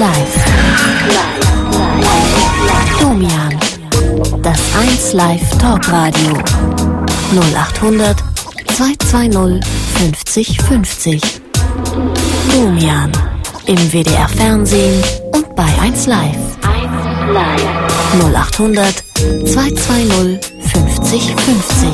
Live. Domian. Das 1 Live Talkradio. 0800 220 50 50. Domian. Im WDR Fernsehen und bei 1 Live. 0800 220 50 50.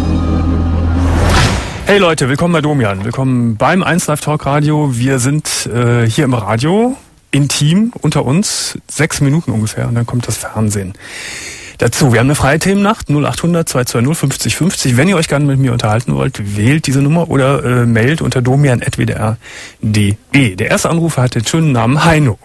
Hey Leute, willkommen bei Domian. Willkommen beim 1 Live Talk Radio. Wir sind hier im Radio, intim, unter uns, 6 Minuten ungefähr und dann kommt das Fernsehen dazu. Wir haben eine freie Themennacht, 0800 220 50 50. Wenn ihr euch gerne mit mir unterhalten wollt, wählt diese Nummer oder mailt unter domian@wdr.de. Der erste Anrufer hat den schönen Namen Heino.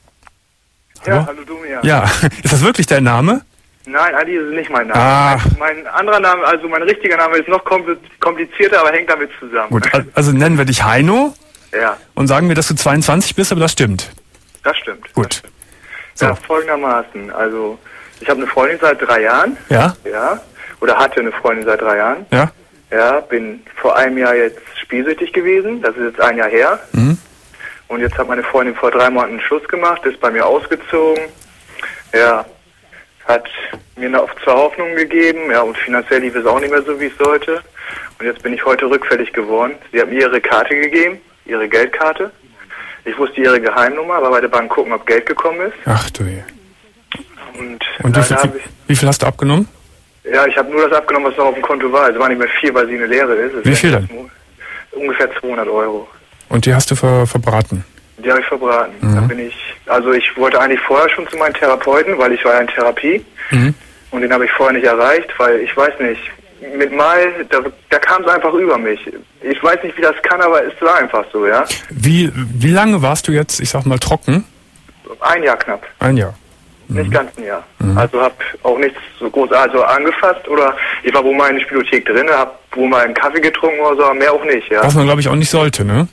Hallo? Ja, hallo Domian. Ja, ist das wirklich dein Name? Nein, eigentlich ist es nicht mein Name. Ah. Mein anderer Name, also mein richtiger Name ist noch komplizierter, aber hängt damit zusammen. Gut, also nennen wir dich Heino Ja, und sagen wir, dass du 22 bist, aber das stimmt. das stimmt. Gut. Das stimmt. So. Ja, folgendermaßen. Also, ich habe eine Freundin seit 3 Jahren. Ja? Ja. Oder hatte eine Freundin seit 3 Jahren. Ja? Ja, bin vor einem Jahr jetzt spielsüchtig gewesen. Das ist jetzt 1 Jahr her. Mhm. Und jetzt hat meine Freundin vor 3 Monaten einen Schluss gemacht, ist bei mir ausgezogen. Ja. Hat mir noch 2 Hoffnungen gegeben, ja, und finanziell lief es auch nicht mehr so, wie es sollte. Und jetzt bin ich heute rückfällig geworden. Sie hat mir ihre Karte gegeben, ihre Geldkarte. Ich wusste ihre Geheimnummer, aber bei der Bank gucken, ob Geld gekommen ist. Ach du je. Und Und wie viel hast du abgenommen? Ja, ich habe nur das abgenommen, was noch auf dem Konto war. Es war nicht mehr viel, weil sie eine Leere ist. Wie viel denn? Ungefähr 200 Euro. Und die hast du verbraten? Die habe ich verbraten. Mhm. Dann ich wollte eigentlich vorher schon zu meinem Therapeuten, weil ich war ja in Therapie. Mhm. Und den habe ich vorher nicht erreicht, weil ich weiß nicht, mit Mai, da kam es einfach über mich. Ich weiß nicht, wie das kann, aber es war einfach so, ja. Wie lange warst du jetzt, ich sag mal, trocken? 1 Jahr knapp. 1 Jahr. Nicht ganz ein Jahr. Mhm. Also habe auch nichts so groß angefasst oder ich war wohl mal in der Spielothek drin, habe wohl mal einen Kaffee getrunken oder so, aber mehr auch nicht, ja. Was man, glaube ich, auch nicht sollte, ne?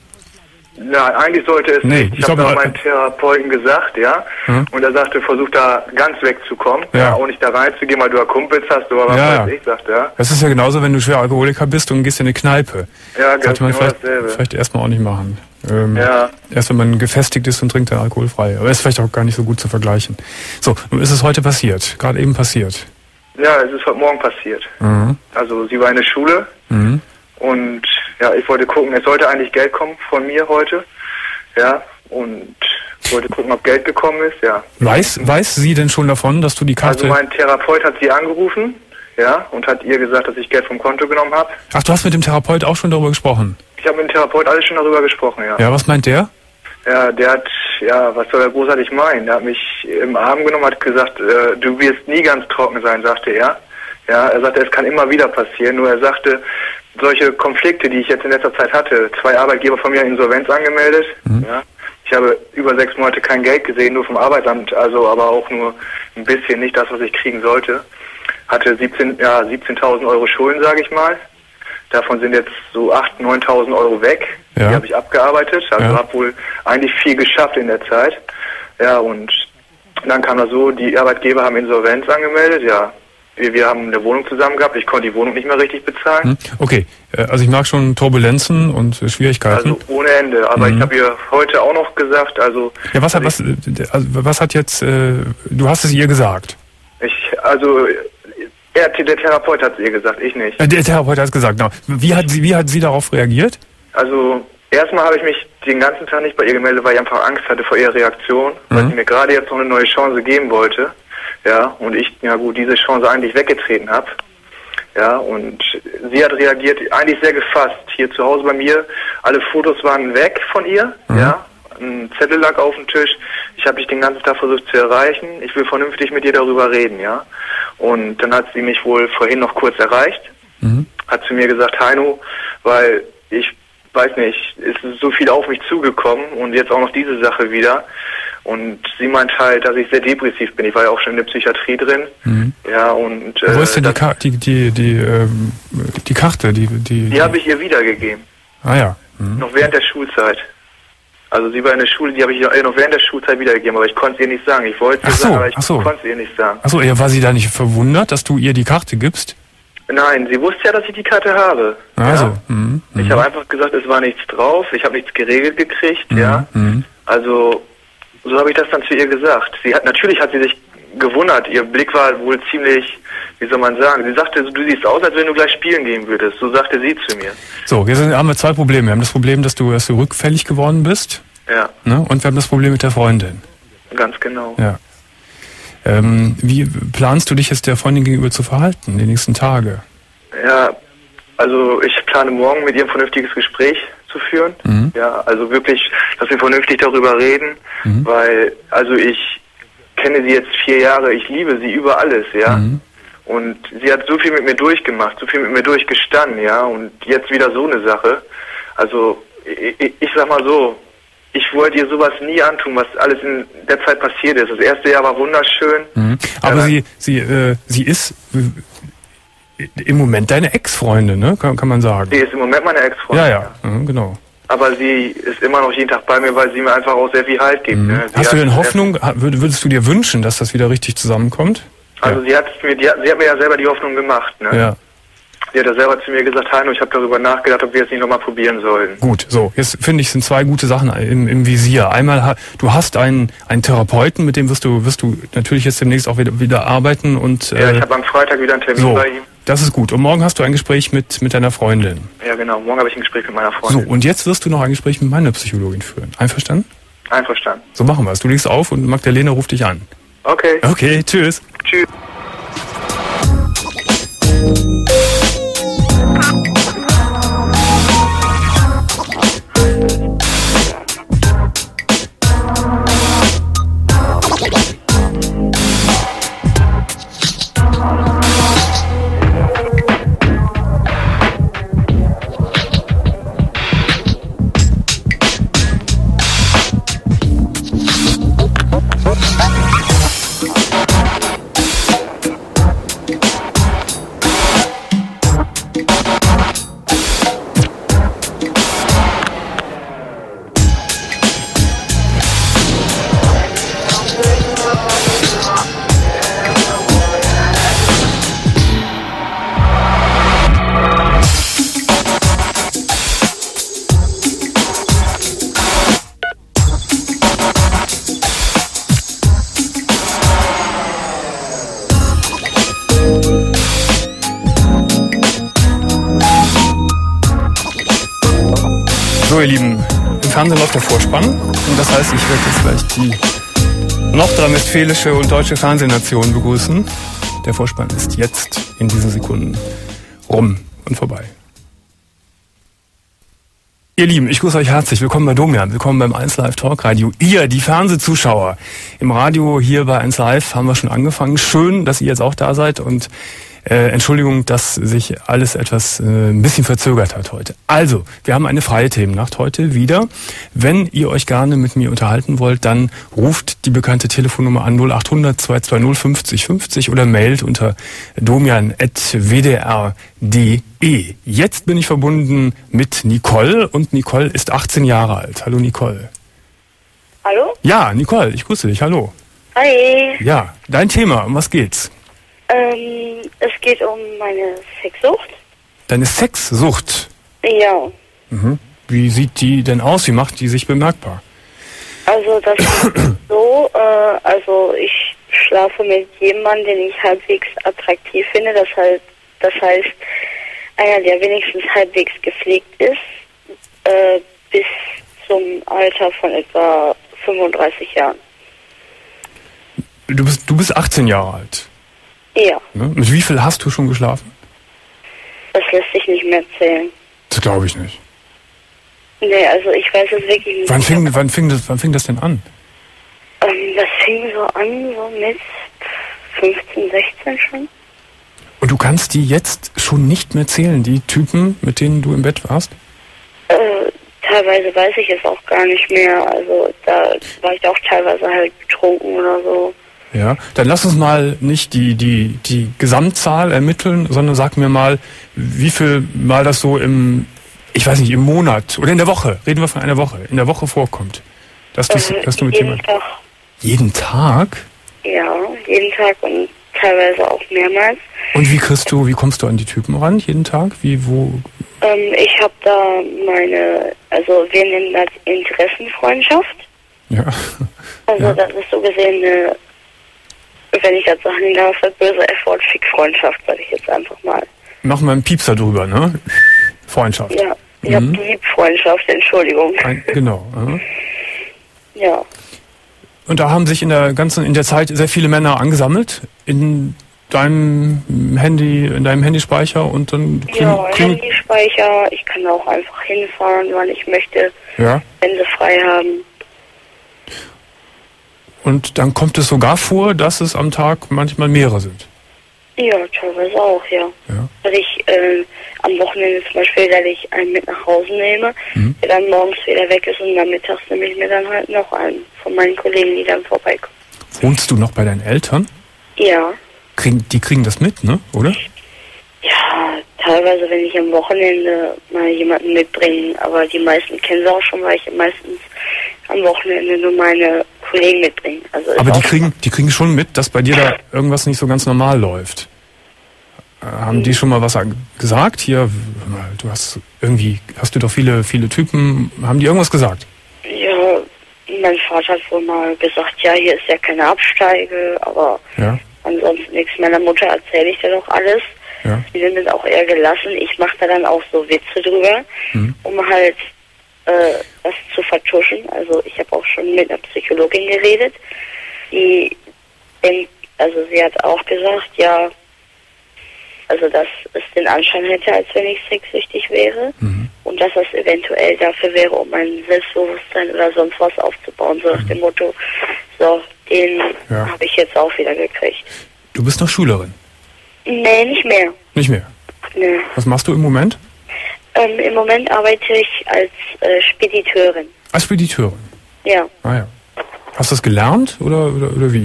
Nein, eigentlich sollte es Nee, nicht. Ich ich habe glaub, da meinem Therapeuten gesagt, ja. Mhm. Und er sagte, versuch da ganz wegzukommen. Ja. Auch nicht da reinzugehen, weil du ja Kumpels hast oder was Ja, weiß ja. ich, sagt er. Das ist ja genauso, wenn du schwer Alkoholiker bist und gehst in eine Kneipe. Ja, ganz Sollte man genau dasselbe. vielleicht erstmal auch nicht machen. Ja. Erst wenn man gefestigt ist und trinkt dann alkoholfrei. Aber ist vielleicht auch gar nicht so gut zu vergleichen. So, nun ist es heute passiert. Gerade eben passiert. Ja, es ist heute Morgen passiert. Mhm. Also sie war in der Schule Mhm. und ja, ich wollte gucken, es sollte eigentlich Geld kommen von mir heute. Ja, und wollte gucken, ob Geld gekommen ist, ja. Weiß sie denn schon davon, dass du die Karte... Also mein Therapeut hat sie angerufen, ja, und hat ihr gesagt, dass ich Geld vom Konto genommen habe. Ach, du hast mit dem Therapeut auch schon darüber gesprochen? Ich habe mit dem Therapeut alles schon darüber gesprochen, ja. Ja, was meint der? Ja, der hat, ja, was soll er großartig meinen? Der hat mich im Arm genommen, hat gesagt, du wirst nie ganz trocken sein, sagte er. Ja, er sagte, es kann immer wieder passieren, nur er sagte, solche Konflikte, die ich jetzt in letzter Zeit hatte, 2 Arbeitgeber von mir Insolvenz angemeldet, ja. Ich habe über 6 Monate kein Geld gesehen, nur vom Arbeitsamt, also aber auch nur ein bisschen, nicht das, was ich kriegen sollte. Hatte 17.000 Euro Schulden, sage ich mal. Davon sind jetzt so 8.000, 9.000 Euro weg. Ja. Die habe ich abgearbeitet, also Ja. habe wohl eigentlich viel geschafft in der Zeit. Ja, und dann kam das so, die Arbeitgeber haben Insolvenz angemeldet, ja. Wir haben eine Wohnung zusammen gehabt, ich konnte die Wohnung nicht mehr richtig bezahlen. Okay, also ich mag schon Turbulenzen und Schwierigkeiten. Also ohne Ende, aber ich habe ihr heute auch noch gesagt, also... Ja, was hat jetzt, du hast es ihr gesagt? Der Therapeut hat es ihr gesagt, ich nicht. Der Therapeut hat es gesagt, genau. Wie hat sie darauf reagiert? Also erstmal habe ich mich den ganzen Tag nicht bei ihr gemeldet, weil ich einfach Angst hatte vor ihrer Reaktion, weil sie mir gerade jetzt noch eine neue Chance geben wollte. Ja, und ich, ja gut, diese Chance eigentlich weggetreten habe. Ja, und sie hat reagiert, eigentlich sehr gefasst. Hier zu Hause bei mir, alle Fotos waren weg von ihr, ja. Ein Zettel lag auf dem Tisch. Ich habe dich den ganzen Tag versucht zu erreichen. Ich will vernünftig mit dir darüber reden, ja. Und dann hat sie mich wohl vorhin noch kurz erreicht. Hat zu mir gesagt, Heino, weil ich weiß nicht, es ist so viel auf mich zugekommen und jetzt auch noch diese Sache wieder. Und sie meint halt, dass ich sehr depressiv bin. Ich war ja auch schon in der Psychiatrie drin. Ja, und Wo ist denn die Karte? Die habe ich ihr wiedergegeben. Ah ja. Noch während der Schulzeit. Also sie war in der Schule, die habe ich ihr noch während der Schulzeit wiedergegeben, aber ich konnte es ihr nicht sagen. Ich wollte es sagen, aber ich konnte es ihr nicht sagen. Achso, war sie da nicht verwundert, dass du ihr die Karte gibst? Nein, sie wusste ja, dass ich die Karte habe. Also, ja. Ich habe einfach gesagt, es war nichts drauf, ich habe nichts geregelt gekriegt, ja. Also so habe ich das dann zu ihr gesagt. Natürlich hat sie sich gewundert. Ihr Blick war wohl ziemlich, wie soll man sagen, sie sagte, du siehst aus, als wenn du gleich spielen gehen würdest. So sagte sie zu mir. So, haben wir zwei Probleme. Wir haben das Problem, dass du rückfällig geworden bist. Ja. Ne? Und wir haben das Problem mit der Freundin. Ganz genau. Ja. Wie planst du dich jetzt der Freundin gegenüber zu verhalten, die nächsten Tage? Ja, also ich plane morgen mit ihr ein vernünftiges Gespräch zu führen. Mhm. Ja, also wirklich, dass wir vernünftig darüber reden, weil, also ich kenne sie jetzt 4 Jahre, ich liebe sie über alles, ja. Mhm. Und sie hat so viel mit mir durchgemacht, so viel mit mir durchgestanden, ja. Und jetzt wieder so eine Sache. Also ich sag mal so, ich wollte ihr sowas nie antun, was alles in der Zeit passiert ist. Das erste Jahr war wunderschön. Mhm. Aber sie ist im Moment deine Ex-Freundin, ne? Kann man sagen. Sie ist im Moment meine Ex-Freundin. Ja. Mhm, genau. Aber sie ist immer noch jeden Tag bei mir, weil sie mir einfach auch sehr viel Halt gibt. Mhm. Ne? Hast du denn Hoffnung, würdest du dir wünschen, dass das wieder richtig zusammenkommt? Also ja. sie hat mir ja selber die Hoffnung gemacht. Ne? Ja. Sie hat ja selber zu mir gesagt, Heino, ich habe darüber nachgedacht, ob wir es nicht nochmal probieren sollen. Gut, so, jetzt finde ich, sind 2 gute Sachen im Visier. Einmal, du hast einen Therapeuten, mit dem wirst du natürlich jetzt demnächst auch wieder arbeiten. Und ja, ich habe am Freitag wieder einen Termin bei ihm. Das ist gut. Und morgen hast du ein Gespräch mit deiner Freundin. Ja, genau. Morgen habe ich ein Gespräch mit meiner Freundin. So, und jetzt wirst du noch ein Gespräch mit meiner Psychologin führen. Einverstanden? Einverstanden. So machen wir es. Du legst auf und Magdalena ruft dich an. Okay. Okay, tschüss. Tschüss. So, ihr Lieben, im Fernsehen läuft der Vorspann und das heißt, ich werde jetzt gleich die nordrhein-westfälische und deutsche Fernsehnation begrüßen. Der Vorspann ist jetzt in diesen Sekunden rum und vorbei. Ihr Lieben, ich grüße euch herzlich. Willkommen bei Domian, willkommen beim 1Live Talk Radio. Ihr, die Fernsehzuschauer im Radio hier bei 1Live haben wir schon angefangen. Schön, dass ihr jetzt auch da seid und Entschuldigung, dass sich alles etwas ein bisschen verzögert hat heute. Also, wir haben eine freie Themennacht heute wieder. Wenn ihr euch gerne mit mir unterhalten wollt, dann ruft die bekannte Telefonnummer an 0800 220 50 50 oder mailt unter domian@wdr.de. Jetzt bin ich verbunden mit Nicole und Nicole ist 18 Jahre alt. Hallo Nicole. Hallo? Ja, Nicole, ich grüße dich. Hallo. Hi. Ja, dein Thema, um was geht's? Es geht um meine Sexsucht. Deine Sexsucht? Ja. Mhm. Wie sieht die denn aus? Wie macht die sich bemerkbar? Also das ist so, also ich schlafe mit jemandem, den ich halbwegs attraktiv finde. Das heißt, einer, der wenigstens halbwegs gepflegt ist, bis zum Alter von etwa 35 Jahren. Du bist 18 Jahre alt? Ja. Ne? Mit wie viel hast du schon geschlafen? Das lässt sich nicht mehr zählen. Das glaube ich nicht. Nee, also ich weiß es wirklich nicht. Wann fing das denn an? Das fing so an, so mit 15, 16 schon. Und du kannst die jetzt schon nicht mehr zählen, die Typen, mit denen du im Bett warst? Teilweise weiß ich es auch gar nicht mehr. Also da war ich auch teilweise halt betrunken oder so. Ja, dann lass uns mal nicht die Gesamtzahl ermitteln, sondern sag mir mal, wie viel mal das so im Monat oder in der Woche, reden wir von einer Woche, in der Woche vorkommt. Dass du mit jeden Tag. Jeden Tag? Ja, jeden Tag und teilweise auch mehrmals. Und wie kommst du an die Typen ran, jeden Tag? Ich habe da wir nennen das Interessenfreundschaft. Ja. Also Ja. das ist so gesehen wenn ich das sagen darf, eine böse F-Wort-Fick-Freundschaft, sag ich jetzt einfach mal. Machen wir einen Piepser drüber, ne? Freundschaft. Ja, ja, Lieb-Freundschaft, Entschuldigung. Genau. Ja. Und da haben sich in der Zeit sehr viele Männer angesammelt in deinem Handyspeicher und dann Ja, Handyspeicher, ich kann auch einfach hinfahren, wann ich möchte, ja. wenn sie frei haben. Und dann kommt es sogar vor, dass es am Tag manchmal mehrere sind. Ja, teilweise auch, ja. Dass ich am Wochenende zum Beispiel, dass ich einen mit nach Hause nehme, der dann morgens wieder weg ist und dann mittags nehme ich mir dann halt noch einen von meinen Kollegen, die dann vorbeikommen. Wohnst du noch bei deinen Eltern? Ja. Die kriegen das mit, ne? Oder? Ja, teilweise, wenn ich am Wochenende mal jemanden mitbringe, aber die meisten kennen sie auch schon, weil ich meistens am Wochenende nur meine Kollegen mitbringe. Also aber die kriegen schon mit, dass bei dir da irgendwas nicht so ganz normal läuft. Haben die schon mal was gesagt? Hier, hast du doch viele Typen. Haben die irgendwas gesagt? Ja, mein Vater hat wohl mal gesagt, ja, hier ist ja keine Absteige, aber ansonsten nichts. Meiner Mutter erzähle ich dann auch alles. Ja. Die sind dann auch eher gelassen. Ich mache da dann auch so Witze drüber, um halt das zu vertuschen. Also ich habe auch schon mit einer Psychologin geredet, die sie hat auch gesagt, ja, also dass es den Anschein hätte, als wenn ich sexsüchtig wäre und dass das eventuell dafür wäre, um mein Selbstbewusstsein oder sonst was aufzubauen, so nach dem Motto, so, den habe ich jetzt auch wieder gekriegt. Du bist noch Schülerin? Nee, nicht mehr. Nicht mehr? Nee. Was machst du im Moment? Im Moment arbeite ich als Spediteurin. Als Spediteurin? Ja. Ah ja. Hast du das gelernt oder wie?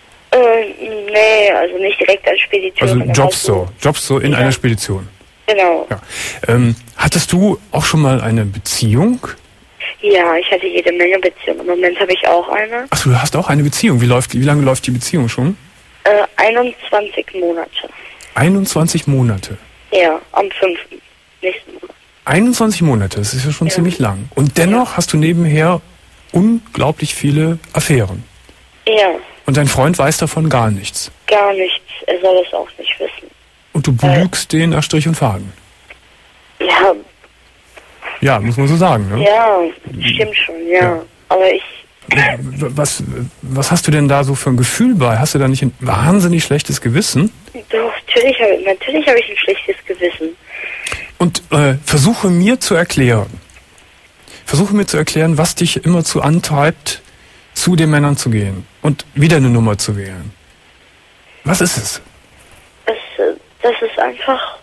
Nee, also nicht direkt als Spediteurin. Also Jobs so in einer Spedition. Genau. Ja. Hattest du auch schon mal eine Beziehung? Ja, ich hatte jede Menge Beziehungen. Im Moment habe ich auch eine. Ach, du hast auch eine Beziehung. Wie lange läuft die Beziehung schon? 21 Monate. 21 Monate? Ja, am 5. nächsten Monat. 21 Monate, das ist ja schon ziemlich lang. Und dennoch hast du nebenher unglaublich viele Affären. Ja. Und dein Freund weiß davon gar nichts? Gar nichts. Er soll es auch nicht wissen. Und du belügst den nach Strich und Faden? Ja. Ja, muss man so sagen, ne? Ja, stimmt schon, ja. Aber ich... Was hast du denn da so für ein Gefühl bei? Hast du da nicht ein wahnsinnig schlechtes Gewissen? Doch, natürlich habe ich ein schlechtes Gewissen. Und versuche mir zu erklären, was dich immer zu antreibt, zu den Männern zu gehen und wieder eine Nummer zu wählen. Was ist es? Das ist einfach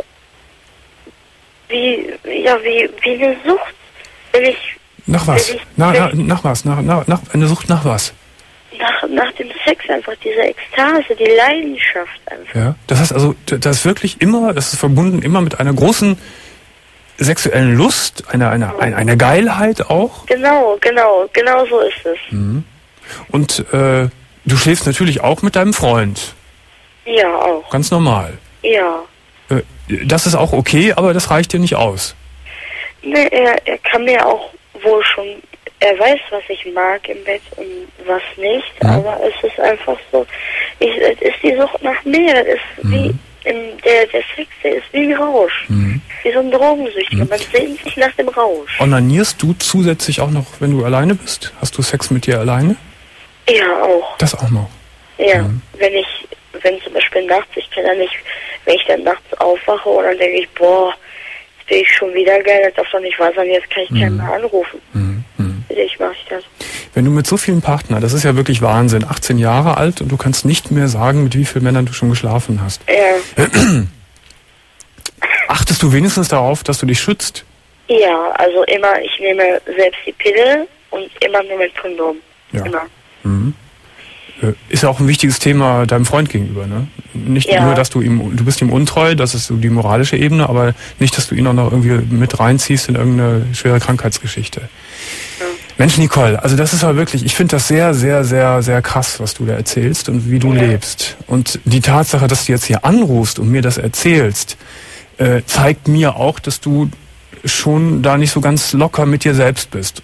wie eine Sucht. Nach was? Nach was? Eine Sucht nach was? Nach dem Sex einfach, diese Ekstase, die Leidenschaft einfach. Ja, das heißt also, das ist wirklich das ist verbunden immer mit einer großen sexuellen Lust, einer Geilheit auch. Genau so ist es. Mhm. Und du schläfst natürlich auch mit deinem Freund. Ja, auch. Ganz normal. Ja. Das ist auch okay, aber das reicht dir nicht aus. Ne, er kann mir auch wohl schon, er weiß, was ich mag im Bett und was nicht, aber es ist einfach so, es ist die Sucht nach mehr, das ist wie, der Sex, der ist wie ein Rausch, wie so ein Drogensüchtiger, man sehnt sich nach dem Rausch. Onanierst du zusätzlich auch noch, wenn du alleine bist? Hast du Sex mit dir alleine? Ja, auch. Das auch noch? Ja, wenn zum Beispiel nachts, ich kann ja nicht, wenn ich dann nachts aufwache und dann denke ich, boah, jetzt bin ich schon wieder geil, das darf doch nicht wahr sein, jetzt kann ich keinen mehr anrufen. Ich mache das. Wenn du mit so vielen Partnern, das ist ja wirklich Wahnsinn, 18 Jahre alt und du kannst nicht mehr sagen, mit wie vielen Männern du schon geschlafen hast. Ja. Achtest du wenigstens darauf, dass du dich schützt? Ja, also immer, ich nehme selbst die Pille und immer nur mit Kondom. Ja. Immer. Ist ja auch ein wichtiges Thema deinem Freund gegenüber, ne? Nicht nur, dass du bist ihm untreu, das ist so die moralische Ebene, aber nicht, dass du ihn auch noch irgendwie mit reinziehst in irgendeine schwere Krankheitsgeschichte. Ja. Mensch, Nicole, also das ist aber wirklich, ich finde das sehr, sehr, sehr, sehr krass, was du da erzählst und wie du lebst. Und die Tatsache, dass du jetzt hier anrufst und mir das erzählst, zeigt mir auch, dass du schon da nicht so ganz locker mit dir selbst bist.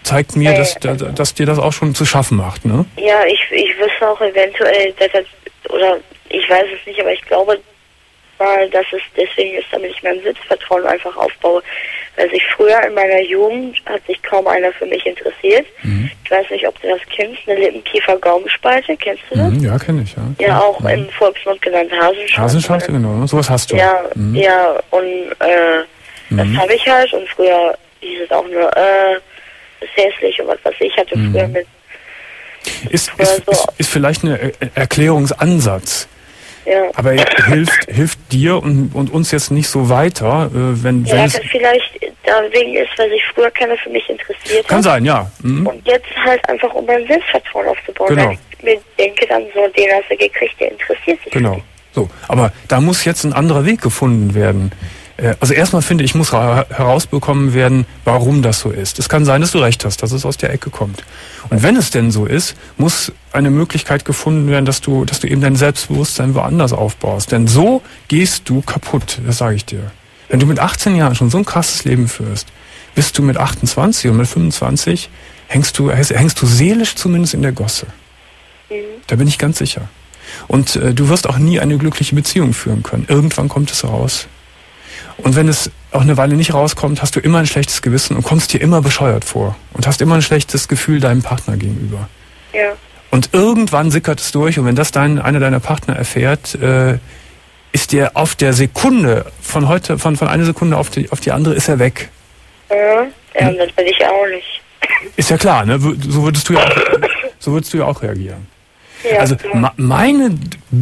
zeigt mir, dass dir das auch schon zu schaffen macht, ne? Ja, ich wüsste auch eventuell, oder ich weiß es nicht, aber ich glaube mal, dass es deswegen ist, damit ich mein Selbstvertrauen einfach aufbaue. Weil sich früher in meiner Jugend hat sich kaum einer für mich interessiert. Mhm. Ich weiß nicht, ob du das kennst, eine Lippenkiefer-Gaumenspalte, kennst du das? Ja, kenne ich, ja. Ja, auch im Volksmund genannt Hasenschalte. Hasenschalte, genau, sowas hast du. Ja, ja, und das habe ich halt, und früher hieß es auch nur, ist hässlich und was weiß ich, hatte früher mit. Ist vielleicht ein Erklärungsansatz. Ja. Aber hilft dir und uns jetzt nicht so weiter, wenn es vielleicht deswegen ist, weil sich früher keiner für mich interessiert hat. Kann sein, ja. Mhm. Und jetzt halt einfach, um mein Selbstvertrauen aufzubauen. Genau. Weil ich mir denke dann so, den hast du gekriegt, der interessiert sich. Genau. So, aber da muss jetzt ein anderer Weg gefunden werden. Also erstmal finde ich, muss herausbekommen werden, warum das so ist. Es kann sein, dass du recht hast, dass es aus der Ecke kommt. Und wenn es denn so ist, muss eine Möglichkeit gefunden werden, dass du eben dein Selbstbewusstsein woanders aufbaust. Denn so gehst du kaputt, das sage ich dir. Wenn du mit 18 Jahren schon so ein krasses Leben führst, bist du mit 28 und mit 25 hängst du seelisch zumindest in der Gosse. Mhm. Da bin ich ganz sicher. Und du wirst auch nie eine glückliche Beziehung führen können. Irgendwann kommt es raus. Und wenn es auch eine Weile nicht rauskommt, hast du immer ein schlechtes Gewissen und kommst dir immer bescheuert vor. Und hast immer ein schlechtes Gefühl deinem Partner gegenüber. Ja. Und irgendwann sickert es durch. Und wenn das einer deiner Partner erfährt, ist dir auf der Sekunde, von einer Sekunde auf die andere, ist er weg. Ja, das will ich auch nicht. Ist ja klar, ne? So würdest du ja auch reagieren. Ja, also mein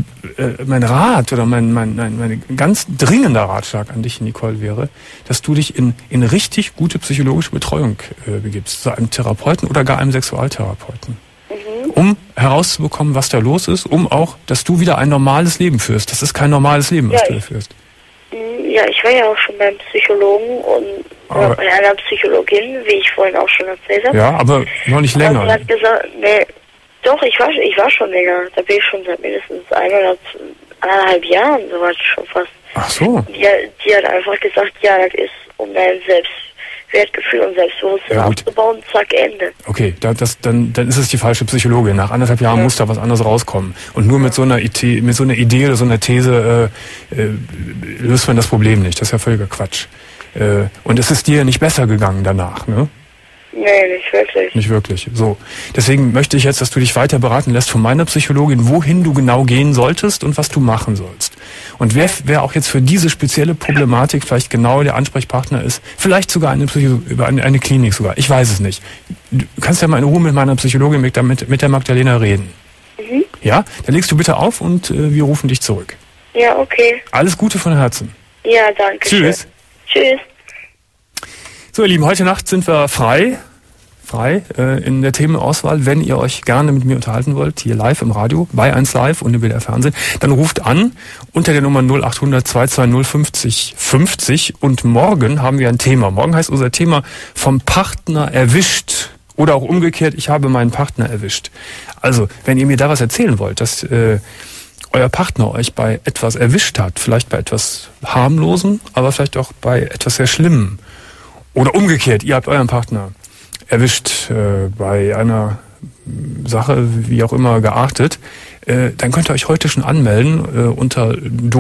Rat oder mein ganz dringender Ratschlag an dich, Nicole, wäre, dass du dich in richtig gute psychologische Betreuung begibst, zu einem Therapeuten oder gar einem Sexualtherapeuten, um herauszubekommen, was da los ist, um auch, dass du wieder ein normales Leben führst. Das ist kein normales Leben, was du da führst. Ja, ich war ja auch schon beim Psychologen und bei einer Psychologin, wie ich vorhin auch schon erzählt habe. Ja, aber noch nicht länger. Und sie hat gesagt, nee, doch, ich war schon länger. Da bin ich schon seit mindestens 1 oder 1,5 Jahren, so was schon fast. Ach so. Die hat einfach gesagt, ja, das ist, um dein Selbstwertgefühl und Selbstbewusstsein aufzubauen, zack, Ende. Okay, dann ist es die falsche Psychologin. Nach 1,5 Jahren muss da was anderes rauskommen. Und nur mit so einer Idee oder so einer These löst man das Problem nicht. Das ist ja völliger Quatsch. Und es ist dir nicht besser gegangen danach, ne? Nee, nicht wirklich. Nicht wirklich. So. Deswegen möchte ich jetzt, dass du dich weiter beraten lässt von meiner Psychologin, wohin du genau gehen solltest und was du machen sollst. Und wer auch jetzt für diese spezielle Problematik vielleicht genau der Ansprechpartner ist, vielleicht sogar über eine Klinik sogar. Ich weiß es nicht. Du kannst ja mal in Ruhe mit meiner Psychologin, mit der Magdalena reden. Mhm. Ja? Dann legst du bitte auf und wir rufen dich zurück. Ja, okay. Alles Gute von Herzen. Ja, danke. Tschüss. Tschüss. So, ihr Lieben, heute Nacht sind wir frei in der Themenauswahl. Wenn ihr euch gerne mit mir unterhalten wollt, hier live im Radio, bei 1 Live und im WDR Fernsehen, dann ruft an unter der Nummer 0800 220 50 50. Und morgen haben wir ein Thema. Morgen heißt unser Thema vom Partner erwischt. Oder auch umgekehrt, ich habe meinen Partner erwischt. Also, wenn ihr mir da was erzählen wollt, dass euer Partner euch bei etwas erwischt hat, vielleicht bei etwas harmlosen, aber vielleicht auch bei etwas sehr Schlimmem. Oder umgekehrt, ihr habt euren Partner erwischt bei einer Sache, wie auch immer, geartet, dann könnt ihr euch heute schon anmelden unter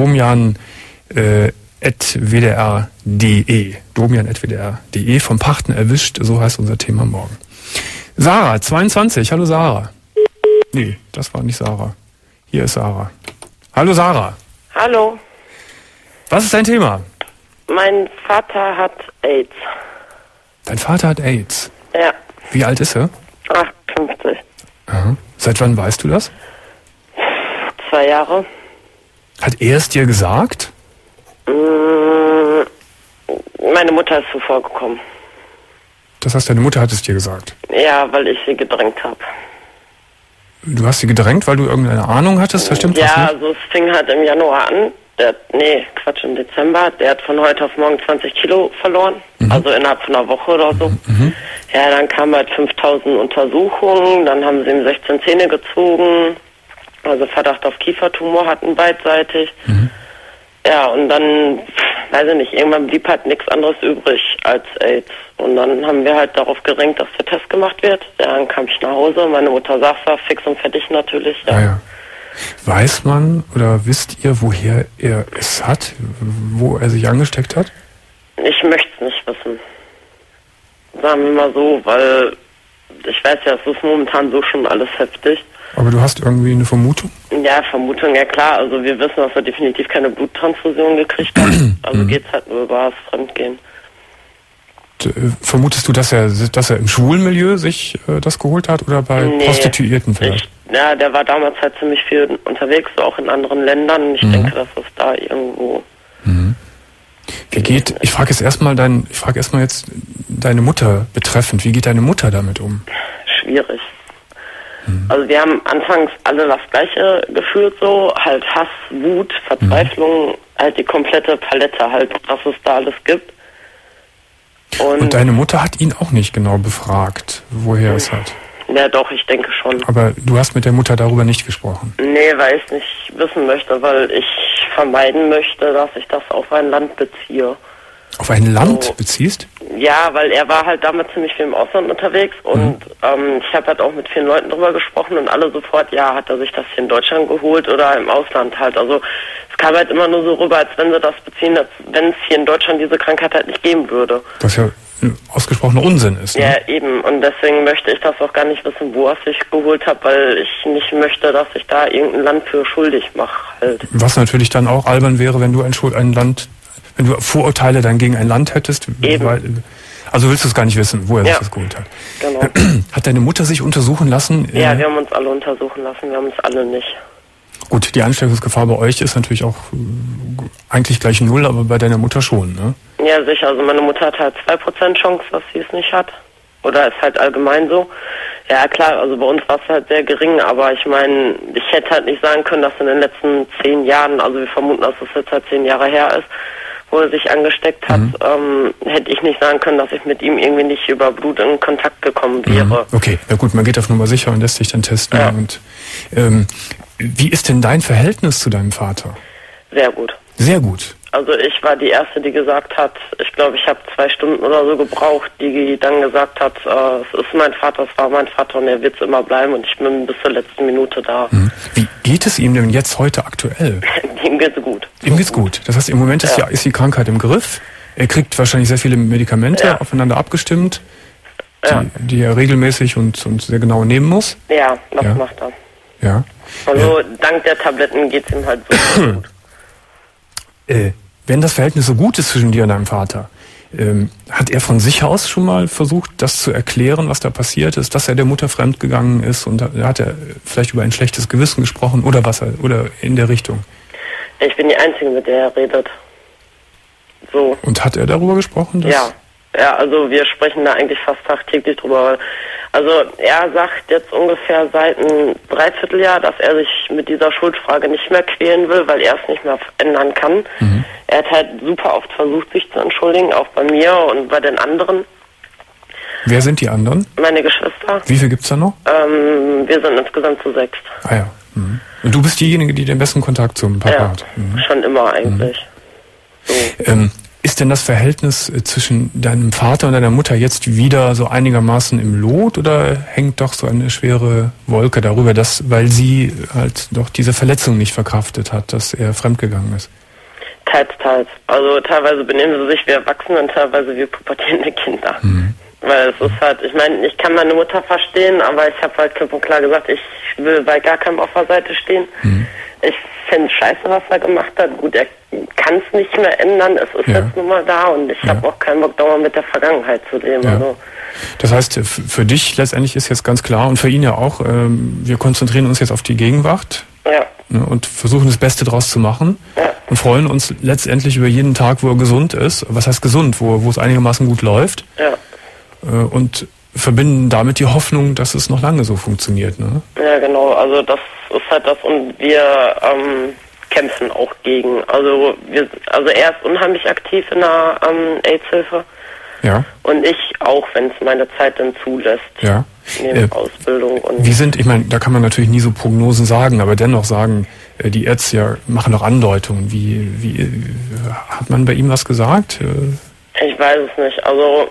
domian@wdr.de. domian@wdr.de, vom Partner erwischt, so heißt unser Thema morgen. Sarah, 22, hallo Sarah. Nee, das war nicht Sarah. Hier ist Sarah. Hallo Sarah. Hallo. Was ist dein Thema? Mein Vater hat AIDS. Dein Vater hat AIDS? Ja. Wie alt ist er? 58. Aha. Seit wann weißt du das? 2 Jahre. Hat er es dir gesagt? Meine Mutter ist zuvor gekommen. Das heißt, deine Mutter hat es dir gesagt? Ja, weil ich sie gedrängt habe. Du hast sie gedrängt, weil du irgendeine Ahnung hattest? Das stimmt was nicht? Ja, also es fing halt im Januar an. Im Dezember. Der hat von heute auf morgen 20 Kilo verloren. Also innerhalb von einer Woche oder so. Ja, dann kamen halt 5000 Untersuchungen. Dann haben sie ihm 16 Zähne gezogen. Also Verdacht auf Kiefertumor hatten beidseitig. Ja, und dann, weiß ich nicht, irgendwann blieb halt nichts anderes übrig als AIDS. Und dann haben wir halt darauf geringt, dass der Test gemacht wird. Dann kam ich nach Hause, meine Mutter saß da, fix und fertig natürlich. Ja. Ja. Weiß man oder wisst ihr, woher er es hat, wo er sich angesteckt hat? Ich möchte es nicht wissen. Sagen wir mal so, weil ich weiß ja, es ist momentan so schon alles heftig. Aber du hast irgendwie eine Vermutung? Ja, Vermutung, ja klar. Also wir wissen, dass er definitiv keine Bluttransfusion gekriegt hat. Also geht's halt nur über das Fremdgehen. Vermutest du, dass er im schwulen Milieu sich das geholt hat oder bei Prostituierten vielleicht? Ja, der war damals halt ziemlich viel unterwegs, so auch in anderen Ländern. Ich denke, dass es da irgendwo... Ich frage erstmal jetzt deine Mutter betreffend. Wie geht deine Mutter damit um? Schwierig. Also wir haben anfangs alle das Gleiche gefühlt, so halt Hass, Wut, Verzweiflung, halt die komplette Palette halt, was es da alles gibt. Und deine Mutter hat ihn auch nicht genau befragt, woher es hat? Ja doch, ich denke schon. Aber du hast mit der Mutter darüber nicht gesprochen? Nee, weil ich es nicht wissen möchte, weil ich vermeiden möchte, dass ich das auf ein Land beziehe. Auf ein Land beziehst? Ja, weil er war halt damals ziemlich viel im Ausland unterwegs und ich habe halt auch mit vielen Leuten drüber gesprochen und alle sofort, ja, hat er sich das hier in Deutschland geholt oder im Ausland halt. Also es kam halt immer nur so rüber, als wenn sie das beziehen, als wenn es hier in Deutschland diese Krankheit halt nicht geben würde. Was ja ausgesprochener Unsinn ist. Ne? Ja, eben. Und deswegen möchte ich das auch gar nicht wissen, wo er sich geholt hat, weil ich nicht möchte, dass ich da irgendein Land für schuldig mache halt. Was natürlich dann auch albern wäre, wenn du wenn du Vorurteile dann gegen ein Land hättest. Eben. Also willst du es gar nicht wissen, wo er sich das geholt hat. Genau. Hat deine Mutter sich untersuchen lassen? Ja, wir haben uns alle untersuchen lassen, wir haben uns alle nicht. Gut, die Ansteckungsgefahr bei euch ist natürlich auch eigentlich gleich null, aber bei deiner Mutter schon, ne? Ja, sicher. Also meine Mutter hat halt 2% Chance, dass sie es nicht hat. Oder ist halt allgemein so. Ja, klar, also bei uns war es halt sehr gering, aber ich meine, ich hätte halt nicht sagen können, dass in den letzten 10 Jahren, also wir vermuten, dass es jetzt halt 10 Jahre her ist, wo er sich angesteckt hat, hätte ich nicht sagen können, dass ich mit ihm irgendwie nicht über Blut in Kontakt gekommen wäre. Okay, ja gut, man geht auf Nummer sicher und lässt sich dann testen. Ja. Und wie ist denn dein Verhältnis zu deinem Vater? Sehr gut. Sehr gut. Also ich war die Erste, die gesagt hat, ich glaube, ich habe 2 Stunden oder so gebraucht, die dann gesagt hat, es ist mein Vater, es war mein Vater und er wird es immer bleiben und ich bin bis zur letzten Minute da. Wie geht es ihm denn jetzt heute aktuell? Ihm geht's gut. Ihm geht's gut. Das heißt, im Moment ist die Krankheit im Griff. Er kriegt wahrscheinlich sehr viele Medikamente aufeinander abgestimmt, die er regelmäßig und sehr genau nehmen muss. Ja, das macht er. Ja. Also dank der Tabletten geht's ihm halt so gut. Wenn das Verhältnis so gut ist zwischen dir und deinem Vater, hat er von sich aus schon mal versucht, das zu erklären, was da passiert ist, dass er der Mutter fremdgegangen ist und hat er vielleicht über ein schlechtes Gewissen gesprochen oder oder in der Richtung? Ich bin die Einzige, mit der er redet. So. Und hat er darüber gesprochen? Ja, also wir sprechen da eigentlich fast tagtäglich drüber. Also er sagt jetzt ungefähr seit einem Dreivierteljahr, dass er sich mit dieser Schuldfrage nicht mehr quälen will, weil er es nicht mehr ändern kann. Er hat halt super oft versucht, sich zu entschuldigen, auch bei mir und bei den anderen. Wer sind die anderen? Meine Geschwister. Wie viel gibt's da noch? Wir sind insgesamt zu 6. Ah ja. Und du bist diejenige, die den besten Kontakt zum Papa hat? Schon immer eigentlich. So. Ist denn das Verhältnis zwischen deinem Vater und deiner Mutter jetzt wieder so einigermaßen im Lot oder hängt doch so eine schwere Wolke darüber, weil sie halt doch diese Verletzung nicht verkraftet hat, dass er fremdgegangen ist? Teils. Also teilweise benehmen sie sich wie Erwachsene und teilweise wie pubertierende Kinder. Weil es ist halt, ich meine, ich kann meine Mutter verstehen, aber ich habe halt klipp und klar gesagt, ich will bei gar keinem auf der Seite stehen. Ich finde scheiße, was er gemacht hat. Gut, er kann es nicht mehr ändern, es ist jetzt nun mal da und ich habe auch keinen Bock, dauernd mit der Vergangenheit zu leben. Ja. Also. Das heißt, für dich letztendlich ist jetzt ganz klar und für ihn ja auch, wir konzentrieren uns jetzt auf die Gegenwart und versuchen das Beste draus zu machen und freuen uns letztendlich über jeden Tag, wo er gesund ist. Was heißt gesund? Wo es einigermaßen gut läuft. Und verbinden damit die Hoffnung, dass es noch lange so funktioniert. Ne? Ja, genau. Also das ist halt das und wir kämpfen auch gegen. Also er ist unheimlich aktiv in der AIDS-Hilfe. Ja. Und ich auch, wenn es meine Zeit dann zulässt. Ja. Neben Ausbildung. Und Wie sind, ich meine, da kann man natürlich nie so Prognosen sagen, aber dennoch sagen, die Ärzte ja, machen doch Andeutungen. Wie hat man bei ihm was gesagt? Ich weiß es nicht. Also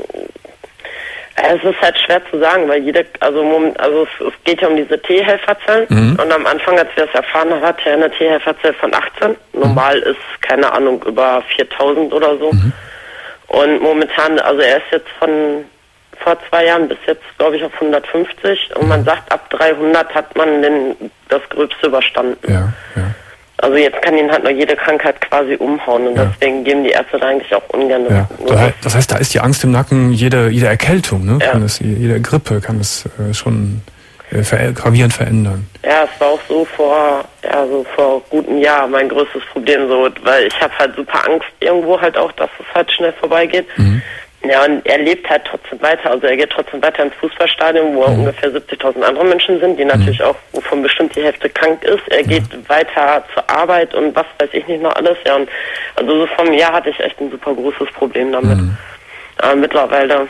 es ist halt schwer zu sagen, weil es geht ja um diese T-Helferzellen. Und am Anfang, als wir das erfahren haben, hat er eine T-Helferzelle von 18. Normal ist, keine Ahnung, über 4000 oder so. Und momentan, also er ist jetzt von vor 2 Jahren bis jetzt, glaube ich, auf 150. Und man sagt, ab 300 hat man das Gröbste überstanden. Ja. Also jetzt kann ihn halt noch jede Krankheit quasi umhauen. Und deswegen geben die Ärzte da eigentlich auch ungern. Ja. Das heißt, da ist die Angst im Nacken, jede Erkältung, ne? Ja. Jede Grippe kann es schon gravierend verändern. Ja, es war auch so vor gutem Jahr mein größtes Problem, so, weil ich habe halt super Angst irgendwo halt auch, dass es halt schnell vorbeigeht. Ja, und er lebt halt trotzdem weiter. Also er geht trotzdem weiter ins Fußballstadion, wo ungefähr 70.000 andere Menschen sind, die natürlich auch, wovon bestimmt die Hälfte krank ist. Er geht weiter zur Arbeit und was weiß ich nicht noch alles. Ja, und also so vom Jahr hatte ich echt ein super großes Problem damit. Aber mittlerweile...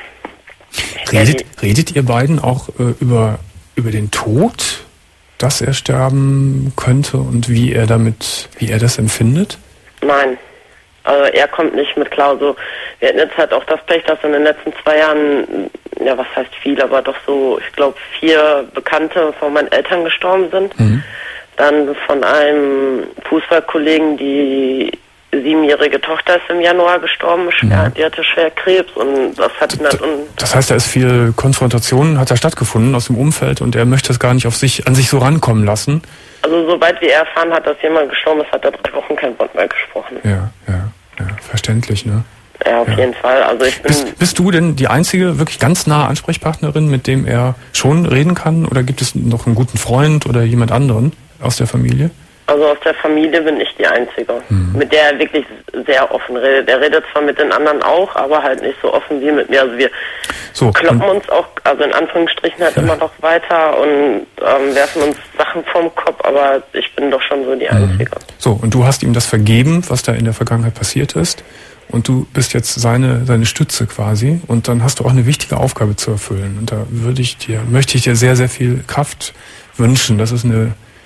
Redet ihr beiden auch über den Tod, dass er sterben könnte und wie er das empfindet? Nein. Also er kommt nicht mit klar. Also wir hatten jetzt halt auch das Pech, dass in den letzten 2 Jahren, ja was heißt viel, aber doch so, ich glaube 4 Bekannte von meinen Eltern gestorben sind. Dann von einem Fußballkollegen, die 7-jährige Tochter ist im Januar gestorben, schwer, die hatte schwer Krebs und das hat das heißt, da ist viel Konfrontation, hat da stattgefunden aus dem Umfeld und er möchte es gar nicht an sich so rankommen lassen. Also soweit wie er erfahren hat, dass jemand gestorben ist, hat er 3 Wochen kein Wort mehr gesprochen. Ja, verständlich, ne? Ja, auf jeden Fall. Also bist du denn die einzige wirklich ganz nahe Ansprechpartnerin, mit dem er schon reden kann? Oder gibt es noch einen guten Freund oder jemand anderen aus der Familie? Also aus der Familie bin ich die Einzige, mit der er wirklich sehr offen redet. Er redet zwar mit den anderen auch, aber halt nicht so offen wie mit mir. Also wir kloppen uns auch, also in Anführungsstrichen halt immer noch weiter und werfen uns Sachen vom Kopf, aber ich bin doch schon so die Einzige. So, und du hast ihm das vergeben, was da in der Vergangenheit passiert ist. Und du bist jetzt seine Stütze quasi. Und dann hast du auch eine wichtige Aufgabe zu erfüllen. Und da möchte ich dir sehr, sehr viel Kraft wünschen. Das ist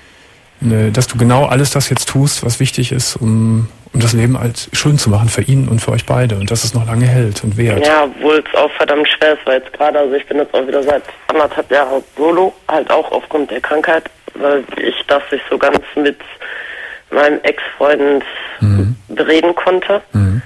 dass du genau alles das jetzt tust, was wichtig ist, um das Leben halt schön zu machen für ihn und für euch beide und dass es noch lange hält und währt. Ja, obwohl es auch verdammt schwer ist, weil jetzt gerade, also ich bin jetzt auch wieder seit 1,5 Jahren solo, halt auch aufgrund der Krankheit, weil ich das nicht so ganz mit meinem Ex-Freund bereden konnte.